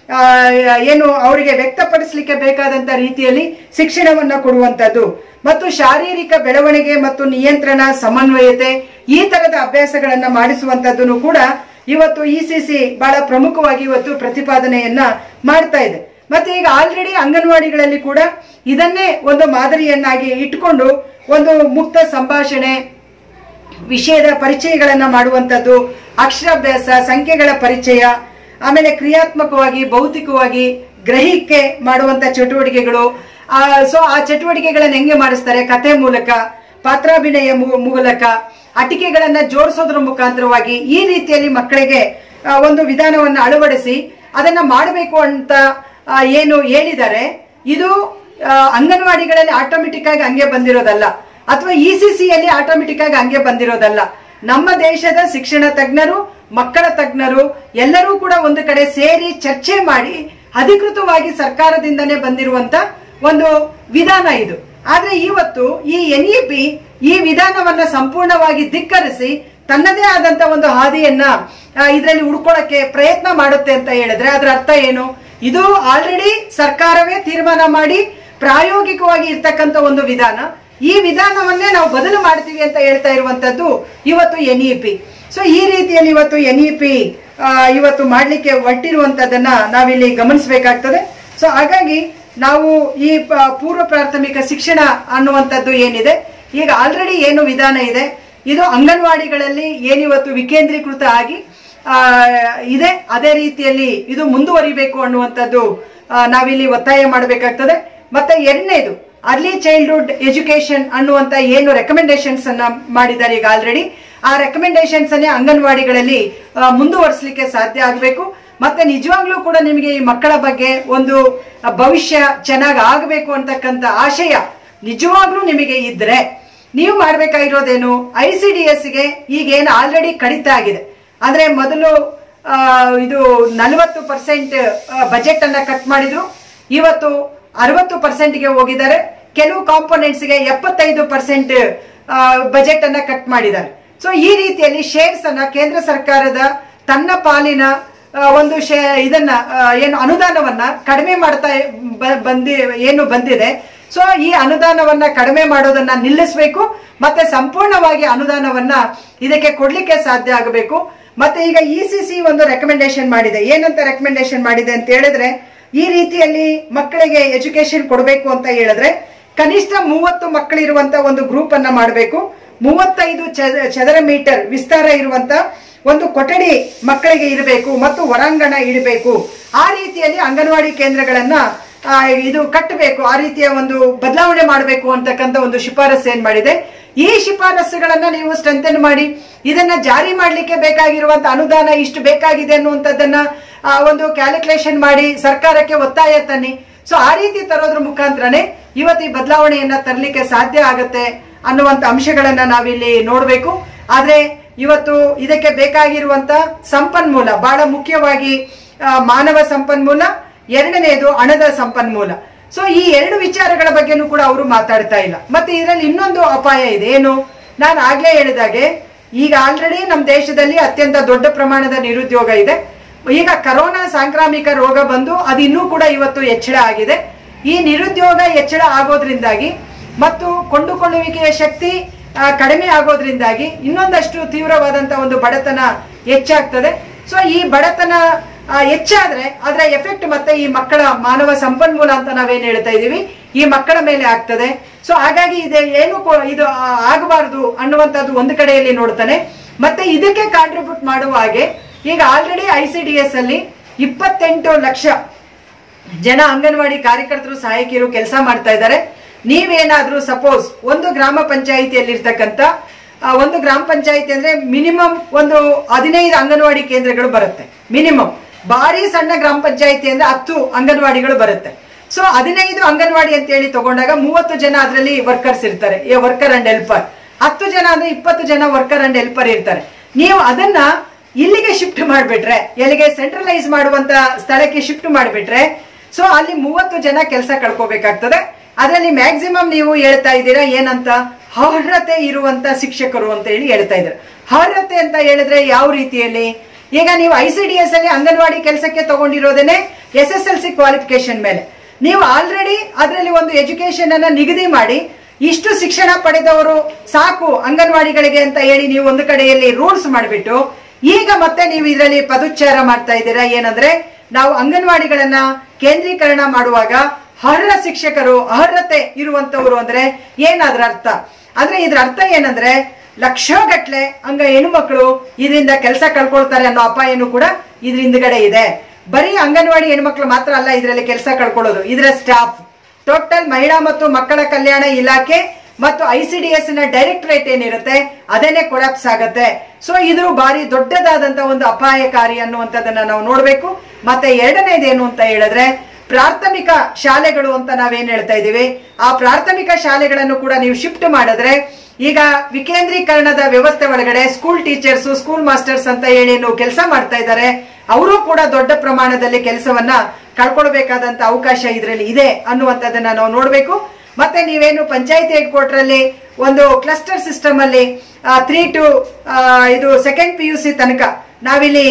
ಏನು ಅವರಿಗೆ ವ್ಯಕ್ತಪಡಿಸಲಿಕ್ಕೆ ಬೇಕಾದಂತ ರೀತಿಯಲ್ಲಿ ಶಿಕ್ಷಣವನ್ನ ಕೊಡುವಂಥದ್ದು ಮತ್ತು ಶಾರೀರಿಕ ಬೆಳವಣಿಗೆ ಮತ್ತು ನಿಯಂತ್ರಣ, ಸಮನ್ವಯತೆ, ಈ ತರದ ಅಭ್ಯಾಸಗಳನ್ನ ಮಾಡಿಸುವಂತದ್ದನ್ನು ಕೂಡ ಇವತ್ತು ECC ಬಹಳ ಪ್ರಮುಖವಾಗಿ ಇವತ್ತು ಪ್ರತಿಪಾದನೆಯನ್ನ ಮಾಡ್ತಾ ಇದೆ. ಮತ್ತೆ ಈಗ ಆಲ್ರೆಡಿ ಅಂಗನವಾಡಿಗಳಲ್ಲಿ ಕೂಡ ಇದನ್ನೇ ಒಂದು ಮಾದರಿಯನ್ನಾಗಿ ಇಟ್ಕೊಂಡು ಒಂದು ಮುಕ್ತ ಸಂಭಾಷಣೆ, ವಿಷಯದ ಪರಿಚಯಗಳನ್ನ ಮಾಡುವಂತದ್ದು, ಅಕ್ಷರಾಭ್ಯಾಸ, ಸಂಖ್ಯೆಗಳ ಪರಿಚಯ, ಆಮೇಲೆ ಕ್ರಿಯಾತ್ಮಕವಾಗಿ ಭೌತಿಕವಾಗಿ ಗ್ರಹಿಕೆ ಮಾಡುವಂತ ಚಟುವಟಿಕೆಗಳು. ಸೊ ಆ ಚಟುವಟಿಕೆಗಳನ್ನ ಹೆಂಗೆ ಮಾಡಿಸ್ತಾರೆ, ಕಥೆ ಮೂಲಕ, ಪಾತ್ರಾಭಿನಯ ಮೂಲಕ, ಅಟಿಕೆಗಳನ್ನ ಜೋಡಿಸೋದ್ರ ಮುಖಾಂತರವಾಗಿ ಈ ರೀತಿಯಲ್ಲಿ ಮಕ್ಕಳಿಗೆ ಒಂದು ವಿಧಾನವನ್ನ ಅಳವಡಿಸಿ ಅದನ್ನ ಮಾಡಬೇಕು ಅಂತ ಏನು ಹೇಳಿದ್ದಾರೆ. ಇದು ಅಂಗನವಾಡಿಗಳಲ್ಲಿ ಆಟೋಮೆಟಿಕ್ ಆಗಿ ಹಂಗೆ ಬಂದಿರೋದಲ್ಲ, ಅಥವಾ ECCಯಲ್ಲಿ ಆಟೋಮೆಟಿಕ್ ಆಗಿ ಹಂಗೆ ಬಂದಿರೋದಲ್ಲ. ನಮ್ಮ ದೇಶದ ಶಿಕ್ಷಣ ತಜ್ಞರು, ಮಕ್ಕಳ ತಜ್ಞರು ಎಲ್ಲರೂ ಕೂಡ ಒಂದು ಕಡೆ ಸೇರಿ ಚರ್ಚೆ ಮಾಡಿ ಅಧಿಕೃತವಾಗಿ ಸರ್ಕಾರದಿಂದನೇ ಬಂದಿರುವಂತ ಒಂದು ವಿಧಾನ ಇದು. ಆದ್ರೆ ಇವತ್ತು ಈ NEP ಈ ವಿಧಾನವನ್ನ ಸಂಪೂರ್ಣವಾಗಿ ಧಿಕ್ಕರಿಸಿ ತನ್ನದೇ ಆದಂತ ಒಂದು ಹಾದಿಯನ್ನ ಇದರಲ್ಲಿ ಹುಡ್ಕೊಳ್ಳಕ್ಕೆ ಪ್ರಯತ್ನ ಮಾಡುತ್ತೆ ಅಂತ ಹೇಳಿದ್ರೆ ಅದರ ಅರ್ಥ ಏನು? ಇದು ಆಲ್ರೆಡಿ ಸರ್ಕಾರವೇ ತೀರ್ಮಾನ ಮಾಡಿ ಪ್ರಾಯೋಗಿಕವಾಗಿ ಇರ್ತಕ್ಕಂಥ ಒಂದು ವಿಧಾನ. ಈ ವಿಧಾನವನ್ನೇ ನಾವು ಬದಲು ಮಾಡ್ತೀವಿ ಅಂತ ಹೇಳ್ತಾ ಇರುವಂತದ್ದು ಇವತ್ತು NEP. ಸೊ ಈ ರೀತಿಯಲ್ಲಿ ಇವತ್ತು NEP ಇವತ್ತು ಮಾಡ್ಲಿಕ್ಕೆ ಹೊರಟಿರುವಂತದನ್ನ ನಾವಿಲ್ಲಿ ಗಮನಿಸಬೇಕಾಗ್ತದೆ. ಸೊ ಹಾಗಾಗಿ ನಾವು ಈ ಪೂರ್ವ ಪ್ರಾಥಮಿಕ ಶಿಕ್ಷಣ ಅನ್ನುವಂಥದ್ದು ಏನಿದೆ, ಈಗ ಆಲ್ರೆಡಿ ಏನು ವಿಧಾನ ಇದೆ, ಇದು ಅಂಗನವಾಡಿಗಳಲ್ಲಿ ಏನಿವತ್ತು ವಿಕೇಂದ್ರೀಕೃತ ಆಗಿ ಇದೆ, ಅದೇ ರೀತಿಯಲ್ಲಿ ಇದು ಮುಂದುವರಿಬೇಕು ಅನ್ನುವಂಥದ್ದು ನಾವಿಲ್ಲಿ ಒತ್ತಾಯ ಮಾಡಬೇಕಾಗ್ತದೆ. ಮತ್ತೆ ಎರಡನೇದು, ಅರ್ಲಿ ಚೈಲ್ಡ್ಹುಡ್ ಎಜುಕೇಶನ್ ಅನ್ನುವಂತ ಏನು ರೆಕಮೆಂಡೇಶನ್ಸ್ ಅನ್ನ ಮಾಡಿದ್ದಾರೆ ಈಗ ಆಲ್ರೆಡಿ, ಆ ರೆಕಮೆಂಡೇಶನ್ಸ್ ಅನ್ನೇ ಅಂಗನವಾಡಿಗಳಲ್ಲಿ ಮುಂದುವರಿಸಲಿಕ್ಕೆ ಸಾಧ್ಯ ಆಗಬೇಕು. ಮತ್ತೆ ನಿಜವಾಗ್ಲೂ ಕೂಡ ನಿಮಗೆ ಈ ಮಕ್ಕಳ ಬಗ್ಗೆ ಒಂದು ಭವಿಷ್ಯ ಚೆನ್ನಾಗಿ ಆಗಬೇಕು ಅಂತಕ್ಕಂಥ ಆಶಯ ನಿಜವಾಗ್ಲೂ ನಿಮಗೆ ಇದ್ರೆ ನೀವು ಮಾಡ್ಬೇಕಾಗಿರೋದೇನು, ICDS ಗೆ ಈಗೇನು ಆಲ್ರೆಡಿ ಕಡಿತ ಆಗಿದೆ. ಅಂದ್ರೆ ಮೊದಲು ಇದು 40% ಬಜೆಟ್ ಅನ್ನ ಕಟ್ ಮಾಡಿದ್ರು, ಇವತ್ತು 60%ಗೆ ಹೋಗಿದ್ದಾರೆ. ಕೆಲವು ಕಾಂಪೋನೆಂಟ್ಸ್ ಗೆ 75% ಬಜೆಟ್ ಅನ್ನ ಕಟ್ ಮಾಡಿದ್ದಾರೆ. ಸೊ ಈ ರೀತಿಯಲ್ಲಿ ಶೇರ್ಸ್ ಅನ್ನ ಕೇಂದ್ರ ಸರ್ಕಾರದ ತನ್ನ ಪಾಲಿನ ಒಂದು ಇದನ್ನ ಏನು ಅನುದಾನವನ್ನ ಕಡಿಮೆ ಮಾಡ್ತಾ ಬಂದಿದೆ. ಸೊ ಈ ಅನುದಾನವನ್ನ ಕಡಿಮೆ ಮಾಡೋದನ್ನ ನಿಲ್ಲಿಸಬೇಕು, ಮತ್ತೆ ಸಂಪೂರ್ಣವಾಗಿ ಅನುದಾನವನ್ನ ಇದಕ್ಕೆ ಕೊಡ್ಲಿಕ್ಕೆ ಸಾಧ್ಯ ಆಗಬೇಕು. ಮತ್ತೆ ಈಗ ECC ಒಂದು ರೆಕಮೆಂಡೇಶನ್ ಮಾಡಿದೆ. ಏನಂತ ರೆಕಮೆಂಡೇಶನ್ ಮಾಡಿದೆ ಅಂತ ಹೇಳಿದ್ರೆ, ಈ ರೀತಿಯಲ್ಲಿ ಮಕ್ಕಳಿಗೆ ಎಜುಕೇಶನ್ ಕೊಡಬೇಕು ಅಂತ ಹೇಳಿದ್ರೆ ಕನಿಷ್ಠ 30 ಮಕ್ಕಳಿರುವಂತ ಒಂದು ಗ್ರೂಪ್ ಅನ್ನ ಮಾಡಬೇಕು. 35 ಚದರ ಮೀಟರ್ ವಿಸ್ತಾರ ಇರುವಂತ ಒಂದು ಕೊಠಡಿ ಮಕ್ಕಳಿಗೆ ಇರಬೇಕು ಮತ್ತು ಹೊರಾಂಗಣ ಇಡಬೇಕು. ಆ ರೀತಿಯಲ್ಲಿ ಅಂಗನವಾಡಿ ಕೇಂದ್ರಗಳನ್ನ ಇದು ಕಟ್ಟಬೇಕು, ಆ ರೀತಿಯ ಒಂದು ಬದಲಾವಣೆ ಮಾಡಬೇಕು ಅಂತಕ್ಕಂಥ ಒಂದು ಶಿಫಾರಸು ಏನ್ ಮಾಡಿದೆ. ಈ ಶಿಫಾರಸುಗಳನ್ನ ನೀವು ಸ್ಟ್ರೆಂಥನ್ ಮಾಡಿ ಇದನ್ನ ಜಾರಿ ಮಾಡ್ಲಿಕ್ಕೆ ಬೇಕಾಗಿರುವಂತ ಅನುದಾನ ಇಷ್ಟು ಬೇಕಾಗಿದೆ ಅನ್ನುವಂಥದ್ದನ್ನ ಒಂದು ಕ್ಯಾಲ್ಕುಲೇಷನ್ ಮಾಡಿ ಸರ್ಕಾರಕ್ಕೆ ಒತ್ತಾಯ ತನ್ನಿ. ಸೊ ಆ ರೀತಿ ತರೋದ್ರ ಮುಖಾಂತರನೇ ಇವತ್ತು ಈ ಬದಲಾವಣೆಯನ್ನ ತರಲಿಕ್ಕೆ ಸಾಧ್ಯ ಆಗತ್ತೆ ಅನ್ನುವಂತ ಅಂಶಗಳನ್ನ ನಾವಿಲ್ಲಿ ನೋಡ್ಬೇಕು. ಆದ್ರೆ ಇವತ್ತು ಇದಕ್ಕೆ ಬೇಕಾಗಿರುವಂತ ಸಂಪನ್ಮೂಲ ಬಹಳ ಮುಖ್ಯವಾಗಿ ಮಾನವ ಸಂಪನ್ಮೂಲ, ಎರಡನೇದು ಹಣದ ಸಂಪನ್ಮೂಲ. ಸೊ ಈ ಎರಡು ವಿಚಾರಗಳ ಬಗ್ಗೆನೂ ಕೂಡ ಅವರು ಮಾತಾಡ್ತಾ ಇಲ್ಲ. ಮತ್ತೆ ಇದರಲ್ಲಿ ಇನ್ನೊಂದು ಅಪಾಯ ಇದೆ. ಏನು, ನಾನು ಆಗ್ಲೇ ಹೇಳಿದಾಗೆ ಈಗ ಆಲ್ರೆಡಿ ನಮ್ಮ ದೇಶದಲ್ಲಿ ಅತ್ಯಂತ ದೊಡ್ಡ ಪ್ರಮಾಣದ ನಿರುದ್ಯೋಗ ಇದೆ. ಈಗ ಕರೋನಾ ಸಾಂಕ್ರಾಮಿಕ ರೋಗ ಬಂದು ಅದು ಇನ್ನೂ ಕೂಡ ಇವತ್ತು ಹೆಚ್ಚಳ ಆಗಿದೆ. ಈ ನಿರುದ್ಯೋಗ ಹೆಚ್ಚಳ ಆಗೋದ್ರಿಂದಾಗಿ ಮತ್ತು ಕೊಂಡುಕೊಳ್ಳುವಿಕೆಯ ಶಕ್ತಿ ಕಡಿಮೆ ಆಗೋದ್ರಿಂದಾಗಿ ಇನ್ನೊಂದಷ್ಟು ತೀವ್ರವಾದಂತಹ ಒಂದು ಬಡತನ ಹೆಚ್ಚಾಗ್ತದೆ. ಸೊ ಈ ಬಡತನ ಹೆಚ್ಚಾದ್ರೆ ಅದರ ಎಫೆಕ್ಟ್ ಮತ್ತೆ ಈ ಮಕ್ಕಳ ಮಾನವ ಸಂಪನ್ಮೂಲ ಅಂತ ನಾವೇನ್ ಹೇಳ್ತಾ ಇದೀವಿ ಈ ಮಕ್ಕಳ ಮೇಲೆ ಆಗ್ತದೆ. ಸೊ ಹಾಗಾಗಿ ಇದು ಆಗಬಾರದು ಅನ್ನುವಂಥದ್ದು ಒಂದು ಕಡೆಯಲ್ಲಿ ನೋಡ್ತಾನೆ. ಮತ್ತೆ ಇದಕ್ಕೆ ಕಾಂಟ್ರಿಬ್ಯೂಟ್ ಮಾಡುವ ಹಾಗೆ ಈಗ ಆಲ್ರೆಡಿ ICDS ಅಲ್ಲಿ 28 ಲಕ್ಷ ಜನ ಅಂಗನವಾಡಿ ಕಾರ್ಯಕರ್ತರು ಸಹಾಯಕಿಯರು ಕೆಲಸ ಮಾಡ್ತಾ ಇದ್ದಾರೆ. ನೀವೇನಾದ್ರೂ ಸಪೋಸ್ ಒಂದು ಗ್ರಾಮ ಪಂಚಾಯಿತಿಯಲ್ಲಿರ್ತಕ್ಕಂಥ ಒಂದು ಗ್ರಾಮ ಪಂಚಾಯಿತಿ ಅಂದ್ರೆ ಮಿನಿಮಮ್ ಒಂದು 15 ಅಂಗನವಾಡಿ ಕೇಂದ್ರಗಳು ಬರುತ್ತೆ. ಮಿನಿಮಮ್ ಭಾರಿ ಸಣ್ಣ ಗ್ರಾಮ ಪಂಚಾಯಿತಿ ಅಂದ್ರೆ 10 ಅಂಗನವಾಡಿಗಳು ಬರುತ್ತೆ. ಸೊ 15 ಅಂಗನವಾಡಿ ಅಂತ ಹೇಳಿ ತಗೊಂಡಾಗ 30 ಜನ ಅದರಲ್ಲಿ ವರ್ಕರ್ಸ್ ಇರ್ತಾರೆ, ವರ್ಕರ್ ಅಂಡ್ ಹೆಲ್ಪರ್. 10 ಜನ ಅಂದ್ರೆ 20 ಜನ ವರ್ಕರ್ ಅಂಡ್ ಹೆಲ್ಪರ್ ಇರ್ತಾರೆ. ನೀವು ಅದನ್ನ ಇಲ್ಲಿಗೆ ಶಿಫ್ಟ್ ಮಾಡಿಬಿಟ್ರೆ, ಎಲ್ಲಿಗೆ ಸೆಂಟ್ರಲೈಸ್ ಮಾಡುವಂತ ಸ್ಥಳಕ್ಕೆ ಶಿಫ್ಟ್ ಮಾಡಿಬಿಟ್ರೆ ಸೊ ಅಲ್ಲಿ 30 ಜನ ಕೆಲಸ ಕಳ್ಕೋಬೇಕಾಗ್ತದೆ. ಅದರಲ್ಲಿ ಮ್ಯಾಕ್ಸಿಮಮ್ ನೀವು ಹೇಳ್ತಾ ಇದ್ದೀರಾ ಏನಂತ, ಅರ್ಹತೆ ಇರುವಂತ ಶಿಕ್ಷಕರು ಅಂತ ಹೇಳಿ ಹೇಳ್ತಾ ಇದ್ದೀರಾ. ಅರ್ಹತೆ ಅಂತ ಹೇಳಿದ್ರೆ ಯಾವ ರೀತಿಯಲ್ಲಿ, ಈಗ ನೀವು ICDS ಅಲ್ಲಿ ಅಂಗನವಾಡಿ ಕೆಲಸಕ್ಕೆ ತಗೊಂಡಿರೋದೇನೆ SSLC ಕ್ವಾಲಿಫಿಕೇಶನ್ ಮೇಲೆ. ನೀವು ಆಲ್ರೆಡಿ ಅದರಲ್ಲಿ ಒಂದು ಎಜುಕೇಶನ್ ಅನ್ನ ನಿಗದಿ ಮಾಡಿ ಇಷ್ಟು ಶಿಕ್ಷಣ ಪಡೆದವರು ಸಾಕು ಅಂಗನವಾಡಿಗಳಿಗೆ ಅಂತ ಹೇಳಿ ನೀವು ಒಂದು ಕಡೆಯಲ್ಲಿ ರೂಲ್ಸ್ ಮಾಡಿಬಿಟ್ಟು ಈಗ ಮತ್ತೆ ನೀವು ಇದರಲ್ಲಿ ಪದೋಚ್ಚಾರ ಮಾಡ್ತಾ ಇದ್ದೀರಾ. ಏನಂದ್ರೆ ನಾವು ಅಂಗನವಾಡಿಗಳನ್ನ ಕೇಂದ್ರೀಕರಣ ಮಾಡುವಾಗ ಅರ್ಹ ಶಿಕ್ಷಕರು, ಅರ್ಹತೆ ಇರುವಂತವರು ಅಂದ್ರೆ ಏನಾದ್ರ ಅರ್ಥ ಅಂದ್ರೆ ಇದ್ರ ಅರ್ಥ ಏನಂದ್ರೆ ಲಕ್ಷಗಟ್ಲೆ ಹೆಣ್ಮಕ್ಳು ಇದರಿಂದ ಕೆಲಸ ಕಳ್ಕೊಳ್ತಾರೆ ಅನ್ನೋ ಅಪಾಯನೂ ಕೂಡ ಇದ್ರ ಹಿಂದ್ಗಡೆ ಇದೆ. ಬರೀ ಅಂಗನವಾಡಿ ಹೆಣ್ಮಕ್ಳು ಮಾತ್ರ ಅಲ್ಲ ಇದರಲ್ಲಿ ಕೆಲಸ ಕಳ್ಕೊಳ್ಳೋದು, ಇದರ ಸ್ಟಾಫ್ ಟೋಟಲ್ ಮಹಿಳಾ ಮತ್ತು ಮಕ್ಕಳ ಕಲ್ಯಾಣ ಇಲಾಖೆ ಮತ್ತು ICDS ನ ಡೈರೆಕ್ಟರೇಟ್ ಏನಿರುತ್ತೆ ಅದೇನೆ ಕೊಲಾಪ್ಸ್ ಆಗತ್ತೆ. ಸೊ ಇದು ಬಾರಿ ದೊಡ್ಡದಾದಂತ ಒಂದು ಅಪಾಯಕಾರಿ ಅನ್ನುವಂಥದ್ದನ್ನ ನಾವು ನೋಡ್ಬೇಕು. ಮತ್ತೆ ಎರಡನೇದೇನು ಅಂತ ಹೇಳಿದ್ರೆ ಪ್ರಾಥಮಿಕ ಶಾಲೆಗಳು ಅಂತ ನಾವೇನ್ ಹೇಳ್ತಾ ಇದೀವಿ, ಆ ಪ್ರಾಥಮಿಕ ಶಾಲೆಗಳನ್ನು ಕೂಡ ನೀವು ಶಿಫ್ಟ್ ಮಾಡಿದ್ರೆ ಈಗ ವಿಕೇಂದ್ರೀಕರಣದ ವ್ಯವಸ್ಥೆ ಒಳಗಡೆ ಸ್ಕೂಲ್ ಟೀಚರ್ಸ್, ಸ್ಕೂಲ್ ಮಾಸ್ಟರ್ಸ್ ಅಂತ ಹೇಳಿ ಕೆಲಸ ಮಾಡ್ತಾ ಇದ್ದಾರೆ. ಅವರು ಕೂಡ ದೊಡ್ಡ ಪ್ರಮಾಣದಲ್ಲಿ ಕೆಲಸವನ್ನ ಕಳ್ಕೊಳ್ಬೇಕಾದಂತ ಅವಕಾಶ ಇದರಲ್ಲಿ ಇದೆ ಅನ್ನುವಂಥದ್ದನ್ನ ನಾವು ನೋಡ್ಬೇಕು. ಮತ್ತೆ ನೀವೇನು ಪಂಚಾಯತಿ ಹೆಡ್ ಕ್ವಾರ್ಟರ್ ಅಲ್ಲಿ ಒಂದು ಕ್ಲಸ್ಟರ್ ಸಿಸ್ಟಮ್ ಅಲ್ಲಿ 3 to ಇದು ಸೆಕೆಂಡ್ PUC ತನಕ ನಾವಿಲ್ಲಿ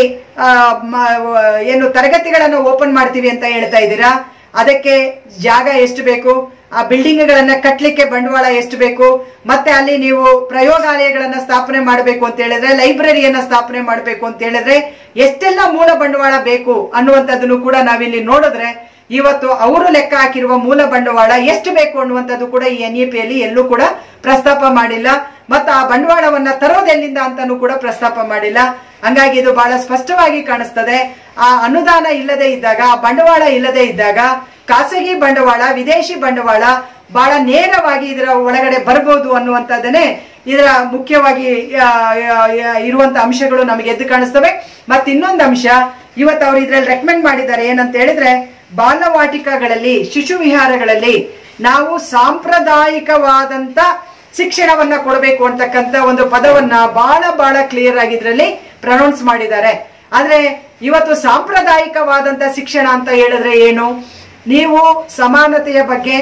ಏನು ತರಗತಿಗಳನ್ನು ಓಪನ್ ಮಾಡ್ತೀವಿ ಅಂತ ಹೇಳ್ತಾ ಇದ್ದೀರಾ. ಅದಕ್ಕೆ ಜಾಗ ಎಷ್ಟು ಬೇಕು, ಆ ಬಿಲ್ಡಿಂಗ್ ಗಳನ್ನ ಕಟ್ಲಿಕ್ಕೆ ಬಂಡವಾಳ ಎಷ್ಟು ಬೇಕು, ಮತ್ತೆ ಅಲ್ಲಿ ನೀವು ಪ್ರಯೋಗಾಲಯಗಳನ್ನ ಸ್ಥಾಪನೆ ಮಾಡಬೇಕು ಅಂತ ಹೇಳಿದ್ರೆ, ಲೈಬ್ರರಿಯನ್ನ ಸ್ಥಾಪನೆ ಮಾಡಬೇಕು ಅಂತ ಹೇಳಿದ್ರೆ ಎಷ್ಟೆಲ್ಲ ಮೂಲ ಬಂಡವಾಳ ಬೇಕು ಅನ್ನುವಂಥದ್ದನ್ನು ಕೂಡ ನಾವಿಲ್ಲಿ ನೋಡಿದ್ರೆ ಇವತ್ತು ಅವರು ಲೆಕ್ಕ ಹಾಕಿರುವ ಮೂಲ ಬಂಡವಾಳ ಎಷ್ಟು ಬೇಕು ಅನ್ನುವಂಥದ್ದು ಕೂಡ ಈ NEP ಯಲ್ಲಿ ಎಲ್ಲೂ ಕೂಡ ಪ್ರಸ್ತಾಪ ಮಾಡಿಲ್ಲ. ಮತ್ತು ಆ ಬಂಡವಾಳವನ್ನ ತರೋದೆಲ್ಲಿಂದ ಅಂತಾನೂ ಕೂಡ ಪ್ರಸ್ತಾಪ ಮಾಡಿಲ್ಲ. ಹಂಗಾಗಿ ಇದು ಬಹಳ ಸ್ಪಷ್ಟವಾಗಿ ಕಾಣಿಸ್ತದೆ. ಆ ಅನುದಾನ ಇಲ್ಲದೆ ಇದ್ದಾಗ, ಆ ಬಂಡವಾಳ ಇಲ್ಲದೆ ಇದ್ದಾಗ ಖಾಸಗಿ ಬಂಡವಾಳ, ವಿದೇಶಿ ಬಂಡವಾಳ ಬಹಳ ನೇರವಾಗಿ ಇದರ ಒಳಗಡೆ ಬರ್ಬೋದು ಅನ್ನುವಂಥದ್ದನ್ನೇ ಇದರ ಮುಖ್ಯವಾಗಿ ಇರುವಂತ ಅಂಶಗಳು ನಮಗೆ ಎದ್ದು ಕಾಣಿಸ್ತವೆ. ಮತ್ತೆ ಇನ್ನೊಂದು ಅಂಶ ಇವತ್ತು ಅವರು ಇದ್ರಲ್ಲಿ ರೆಕಮೆಂಡ್ ಮಾಡಿದ್ದಾರೆ ಏನಂತ ಹೇಳಿದ್ರೆ, ಬಾಲವಾಟಿಕಾಗಳಲ್ಲಿ, ಶಿಶು ವಿಹಾರಗಳಲ್ಲಿ ನಾವು ಸಾಂಪ್ರದಾಯಿಕವಾದಂತ ಶಿಕ್ಷಣವನ್ನ ಕೊಡಬೇಕು ಅಂತಕ್ಕಂಥ ಒಂದು ಪದವನ್ನ ಬಹಳ ಕ್ಲಿಯರ್ ಆಗಿ ಇದರಲ್ಲಿ ಪ್ರೊನೌನ್ಸ್ ಮಾಡಿದ್ದಾರೆ. ಆದ್ರೆ ಇವತ್ತು ಸಾಂಪ್ರದಾಯಿಕವಾದಂತ ಶಿಕ್ಷಣ ಅಂತ ಹೇಳಿದ್ರೆ ಏನು? ನೀವು ಸಮಾನತೆಯ ಬಗ್ಗೆ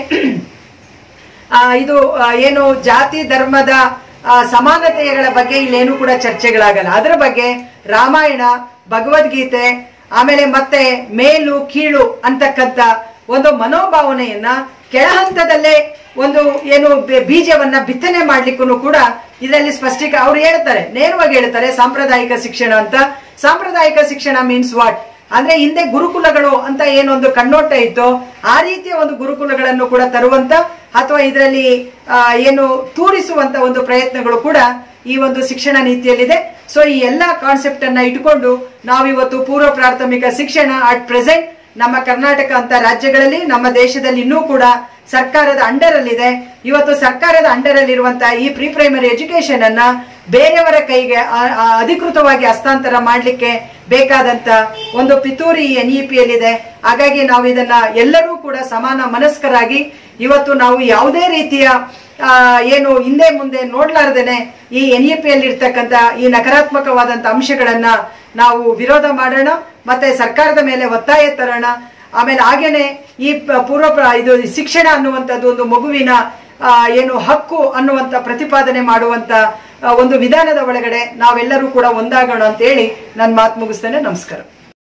ಇದು ಏನು ಜಾತಿ ಧರ್ಮದ ಸಮಾನತೆಗಳ ಬಗ್ಗೆ ಇಲ್ಲೇನು ಕೂಡ ಚರ್ಚೆಗಳಾಗಲ್ಲ. ಅದರ ಬಗ್ಗೆ ರಾಮಾಯಣ, ಭಗವದ್ಗೀತೆ, ಆಮೇಲೆ ಮತ್ತೆ ಮೇಲು ಕೀಳು ಅಂತಕ್ಕಂಥ ಒಂದು ಮನೋಭಾವನೆಯನ್ನ ಕೆಳ ಹಂತದಲ್ಲೇ ಒಂದು ಏನು ಬೀಜವನ್ನ ಬಿತ್ತನೆ ಮಾಡ್ಲಿಕ್ಕೂ ಕೂಡ ಇದರಲ್ಲಿ ಅವ್ರು ಹೇಳ್ತಾರೆ, ನೇರವಾಗಿ ಹೇಳ್ತಾರೆ ಸಾಂಪ್ರದಾಯಿಕ ಶಿಕ್ಷಣ ಅಂತ. ಸಾಂಪ್ರದಾಯಿಕ ಶಿಕ್ಷಣ ಮೀನ್ಸ್ ವಾಟ್ ಅಂದ್ರೆ, ಹಿಂದೆ ಗುರುಕುಲಗಳು ಅಂತ ಏನೊಂದು ಕಣ್ಣೋಟ ಇತ್ತು, ಆ ರೀತಿಯ ಒಂದು ಗುರುಕುಲಗಳನ್ನು ಕೂಡ ತರುವಂತ ಅಥವಾ ಇದರಲ್ಲಿ ಏನು ತೂರಿಸುವಂತ ಒಂದು ಪ್ರಯತ್ನಗಳು ಕೂಡ ಈ ಒಂದು ಶಿಕ್ಷಣ ನೀತಿಯಲ್ಲಿದೆ. ಸೊ ಈ ಎಲ್ಲಾ ಕಾನ್ಸೆಪ್ಟ್ ಅನ್ನ ಇಟ್ಕೊಂಡು ನಾವಿವತ್ತು ಪೂರ್ವ ಪ್ರಾಥಮಿಕ ಶಿಕ್ಷಣ ಅಟ್ ಪ್ರೆಸೆಂಟ್ ನಮ್ಮ ಕರ್ನಾಟಕ ಅಂತ ರಾಜ್ಯಗಳಲ್ಲಿ, ನಮ್ಮ ದೇಶದಲ್ಲಿ ಇನ್ನೂ ಕೂಡ ಸರ್ಕಾರದ ಅಂಡರ್ ಅಲ್ಲಿದೆ. ಇವತ್ತು ಸರ್ಕಾರದ ಅಂಡರ್ ಅಲ್ಲಿರುವಂತಹ ಈ ಪ್ರೀ ಪ್ರೈಮರಿ ಎಜುಕೇಶನ್ ಅನ್ನ ಬೇರೆಯವರ ಕೈಗೆ ಅಧಿಕೃತವಾಗಿ ಹಸ್ತಾಂತರ ಮಾಡ್ಲಿಕ್ಕೆ ಬೇಕಾದಂತ ಒಂದು ಪಿತೂರಿ NEP ಯಲ್ಲಿದೆ. ಹಾಗಾಗಿ ನಾವು ಇದನ್ನ ಎಲ್ಲರೂ ಕೂಡ ಸಮಾನ ಮನಸ್ಕರಾಗಿ ಇವತ್ತು ನಾವು ಯಾವುದೇ ರೀತಿಯ ಏನು ಹಿಂದೆ ಮುಂದೆ ನೋಡ್ಲಾರ್ದೇನೆ ಈ NEP ಯಲ್ಲಿ ಇರ್ತಕ್ಕಂಥ ಈ ನಕಾರಾತ್ಮಕವಾದಂತ ಅಂಶಗಳನ್ನ ನಾವು ವಿರೋಧ ಮಾಡೋಣ, ಮತ್ತೆ ಸರ್ಕಾರದ ಮೇಲೆ ಒತ್ತಾಯ ತರೋಣ. ಆಮೇಲೆ ಹಾಗೇನೆ ಈ ಇದು ಶಿಕ್ಷಣ ಅನ್ನುವಂಥದ್ದು ಒಂದು ಮಗುವಿನ ಏನು ಹಕ್ಕು ಅನ್ನುವಂತ ಪ್ರತಿಪಾದನೆ ಮಾಡುವಂತ ಒಂದು ವಿಧಾನದ ಒಳಗಡೆ ನಾವೆಲ್ಲರೂ ಕೂಡ ಒಂದಾಗೋಣ ಅಂತ ಹೇಳಿ ನನ್ನ ಮಾತು ಮುಗಿಸ್ತೇನೆ. ನಮಸ್ಕಾರ.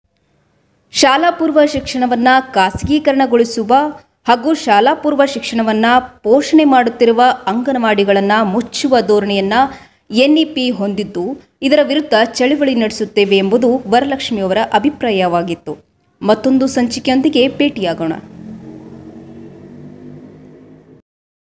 ಶಾಲಾ ಪೂರ್ವ ಶಿಕ್ಷಣವನ್ನ ಖಾಸಗೀಕರಣಗೊಳಿಸುವ ಹಾಗೂ ಶಾಲಾ ಪೂರ್ವ ಶಿಕ್ಷಣವನ್ನ ಪೋಷಣೆ ಮಾಡುತ್ತಿರುವ ಅಂಗನವಾಡಿಗಳನ್ನು ಮುಚ್ಚುವ ಧೋರಣೆಯನ್ನ NEP ಹೊಂದಿದ್ದು, ಇದರ ವಿರುದ್ಧ ಚಳವಳಿ ನಡೆಸುತ್ತೇವೆ ಎಂಬುದು ವರಲಕ್ಷ್ಮಿಯವರ ಅಭಿಪ್ರಾಯವಾಗಿತ್ತು. ಮತ್ತೊಂದು ಸಂಚಿಕೆಯೊಂದಿಗೆ ಭೇಟಿಯಾಗೋಣ.